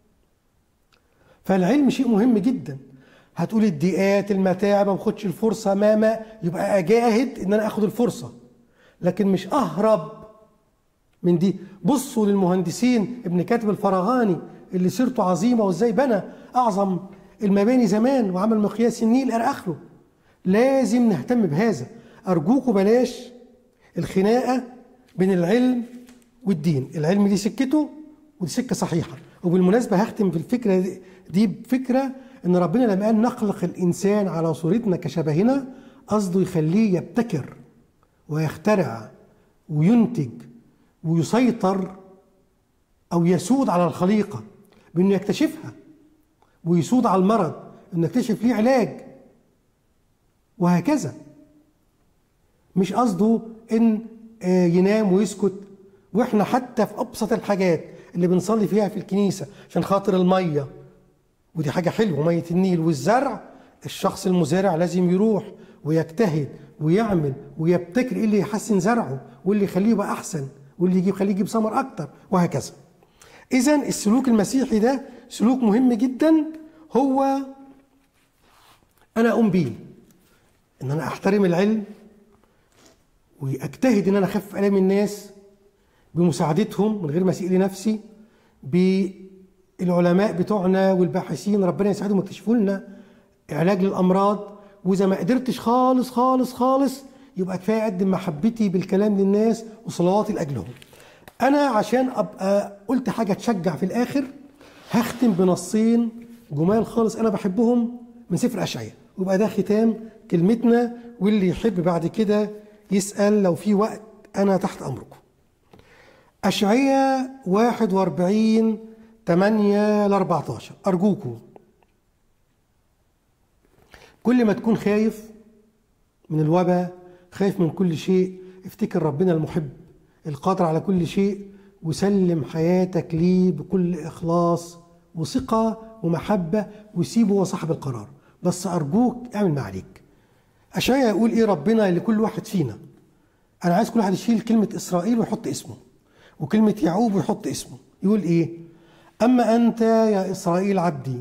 فالعلم شيء مهم جدا. هتقول الضيقات المتاعب ما باخدش الفرصه، ماما يبقى اجاهد ان انا اخد الفرصه، لكن مش اهرب من دي. بصوا للمهندسين، ابن كاتب الفراغاني اللي سيرته عظيمه وازاي بنى اعظم المباني زمان وعمل مقياس النيل الى اخره. لازم نهتم بهذا. ارجوكوا بلاش الخناقه بين العلم والدين. العلم ليه سكته ودي سكه صحيحه. وبالمناسبه هختم في الفكره دي بفكره ان ربنا لما قال نخلق الانسان على صورتنا كشبهنا، قصده يخليه يبتكر ويخترع وينتج ويسيطر او يسود على الخليقه بانه يكتشفها، ويسود على المرض انه يكتشف ليه علاج، وهكذا. مش قصده ان ينام ويسكت. واحنا حتى في ابسط الحاجات اللي بنصلي فيها في الكنيسه عشان خاطر الميه، ودي حاجه حلوه، ميه النيل والزرع، الشخص المزارع لازم يروح ويجتهد ويعمل ويبتكر ايه اللي يحسن زرعه واللي يخليه يبقى احسن واللي يجيب يخليه يجيب ثمر اكتر، وهكذا. اذا السلوك المسيحي ده سلوك مهم جدا. هو انا اقوم بيه ان انا احترم العلم واجتهد ان انا اخفف الام الناس بمساعدتهم من غير ما اسيء لنفسي، بالعلماء بتوعنا والباحثين ربنا يساعدهم يكتشفوا لنا علاج للامراض. واذا ما قدرتش خالص خالص خالص يبقى كفايه اقدم محبتي بالكلام للناس وصلواتي لاجلهم. انا عشان ابقى قلت حاجه تشجع في الاخر، هختم بنصين جمال خالص انا بحبهم من سفر اشعياء، ويبقى ده ختام كلمتنا. واللي يحب بعد كده يسال لو في وقت، انا تحت امركم. اشعياء واحد وأربعين ثمانية ل أربعتاشر. ارجوكم كل ما تكون خايف من الوباء، خايف من كل شيء، افتكر ربنا المحب القادر على كل شيء، وسلم حياتك ليه بكل إخلاص وثقة ومحبة، وسيبه هو صاحب القرار. بس أرجوك اعمل ما عليك. أشعياء يقول إيه ربنا لكل واحد فينا؟ أنا عايز كل واحد يشيل كلمة إسرائيل ويحط اسمه، وكلمة يعقوب ويحط اسمه. يقول إيه؟ أما أنت يا إسرائيل عبدي،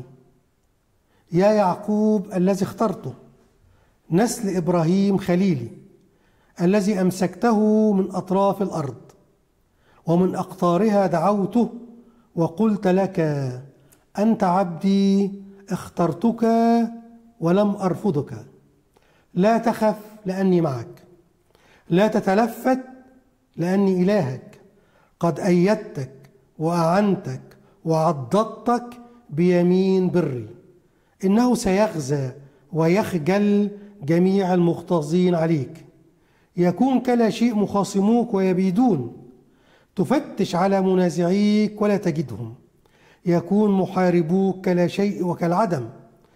يا يعقوب الذي اخترته، نسل إبراهيم خليلي، الذي أمسكته من أطراف الأرض، ومن أقطارها دعوته وقلت لك أنت عبدي اخترتك ولم أرفضك. لا تخف لأني معك، لا تتلفت لأني إلهك، قد أيدتك وأعنتك وعضدتك بيمين بري. إنه سيغزى ويخجل جميع المغتاظين عليك، يكون كلا شيء مخاصموك ويبيدون، تفتش على منازعيك ولا تجدهم، يكون محاربوك كلا شيء وكالعدم،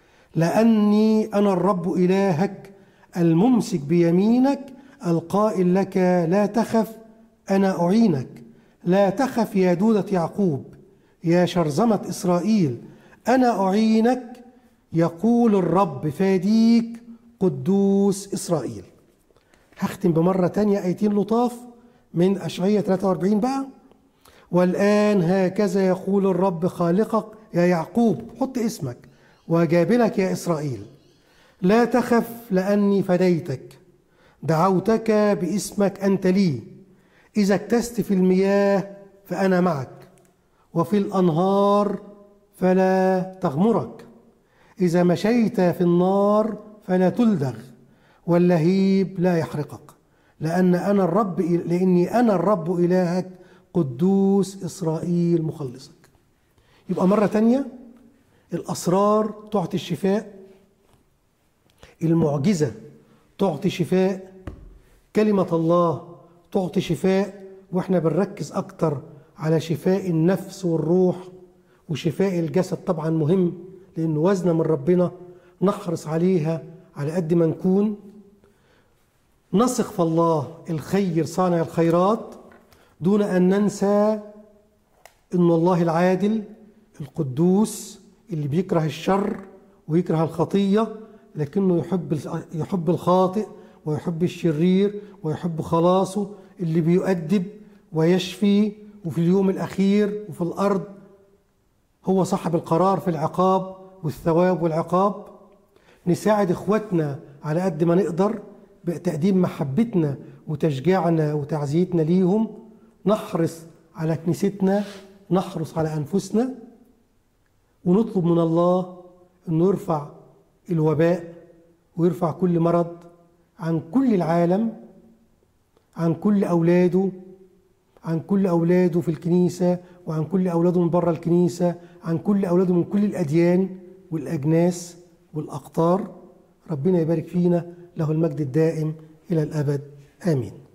لأني أنا الرب إلهك الممسك بيمينك، القائل لك لا تخف أنا أعينك. لا تخف يا دودة يعقوب، يا شرذمة إسرائيل، أنا أعينك، يقول الرب فاديك قدوس إسرائيل. هختم بمرة تانية آيتين لطاف من أشعياء ثلاثة وأربعين بقى. والآن هكذا يقول الرب خالقك يا يعقوب، حط اسمك، وجابلك يا إسرائيل، لا تخف لأني فديتك، دعوتك باسمك أنت لي. إذا اكتست في المياه فأنا معك، وفي الأنهار فلا تغمرك. إذا مشيت في النار فلا تلدغ، واللهيب لا يحرقك، لأن أنا الرب لأني أنا الرب إلهك قدوس إسرائيل مخلصك. يبقى مرة تانية، الأسرار تعطي الشفاء، المعجزة تعطي شفاء، كلمة الله تعطي شفاء، وإحنا بنركز أكتر على شفاء النفس والروح، وشفاء الجسد طبعا مهم لأنه وزنة من ربنا نحرص عليها على قد ما نكون. نثق في الله الخير صانع الخيرات، دون أن ننسى إن الله العادل القدوس اللي بيكره الشر ويكره الخطية، لكنه يحب يحب الخاطئ ويحب الشرير ويحب خلاصه، اللي بيؤدب ويشفي، وفي اليوم الأخير وفي الأرض هو صاحب القرار في العقاب والثواب والعقاب. نساعد إخواتنا على قد ما نقدر بتقديم محبتنا وتشجيعنا وتعزيتنا ليهم. نحرص على كنيستنا، نحرص على أنفسنا، ونطلب من الله أنه يرفع الوباء ويرفع كل مرض عن كل العالم، عن كل أولاده، عن كل أولاده في الكنيسة، وعن كل أولاده من بره الكنيسة، عن كل أولاده من كل الأديان والأجناس والأقطار. ربنا يبارك فينا، له المجد الدائم إلى الأبد، آمين.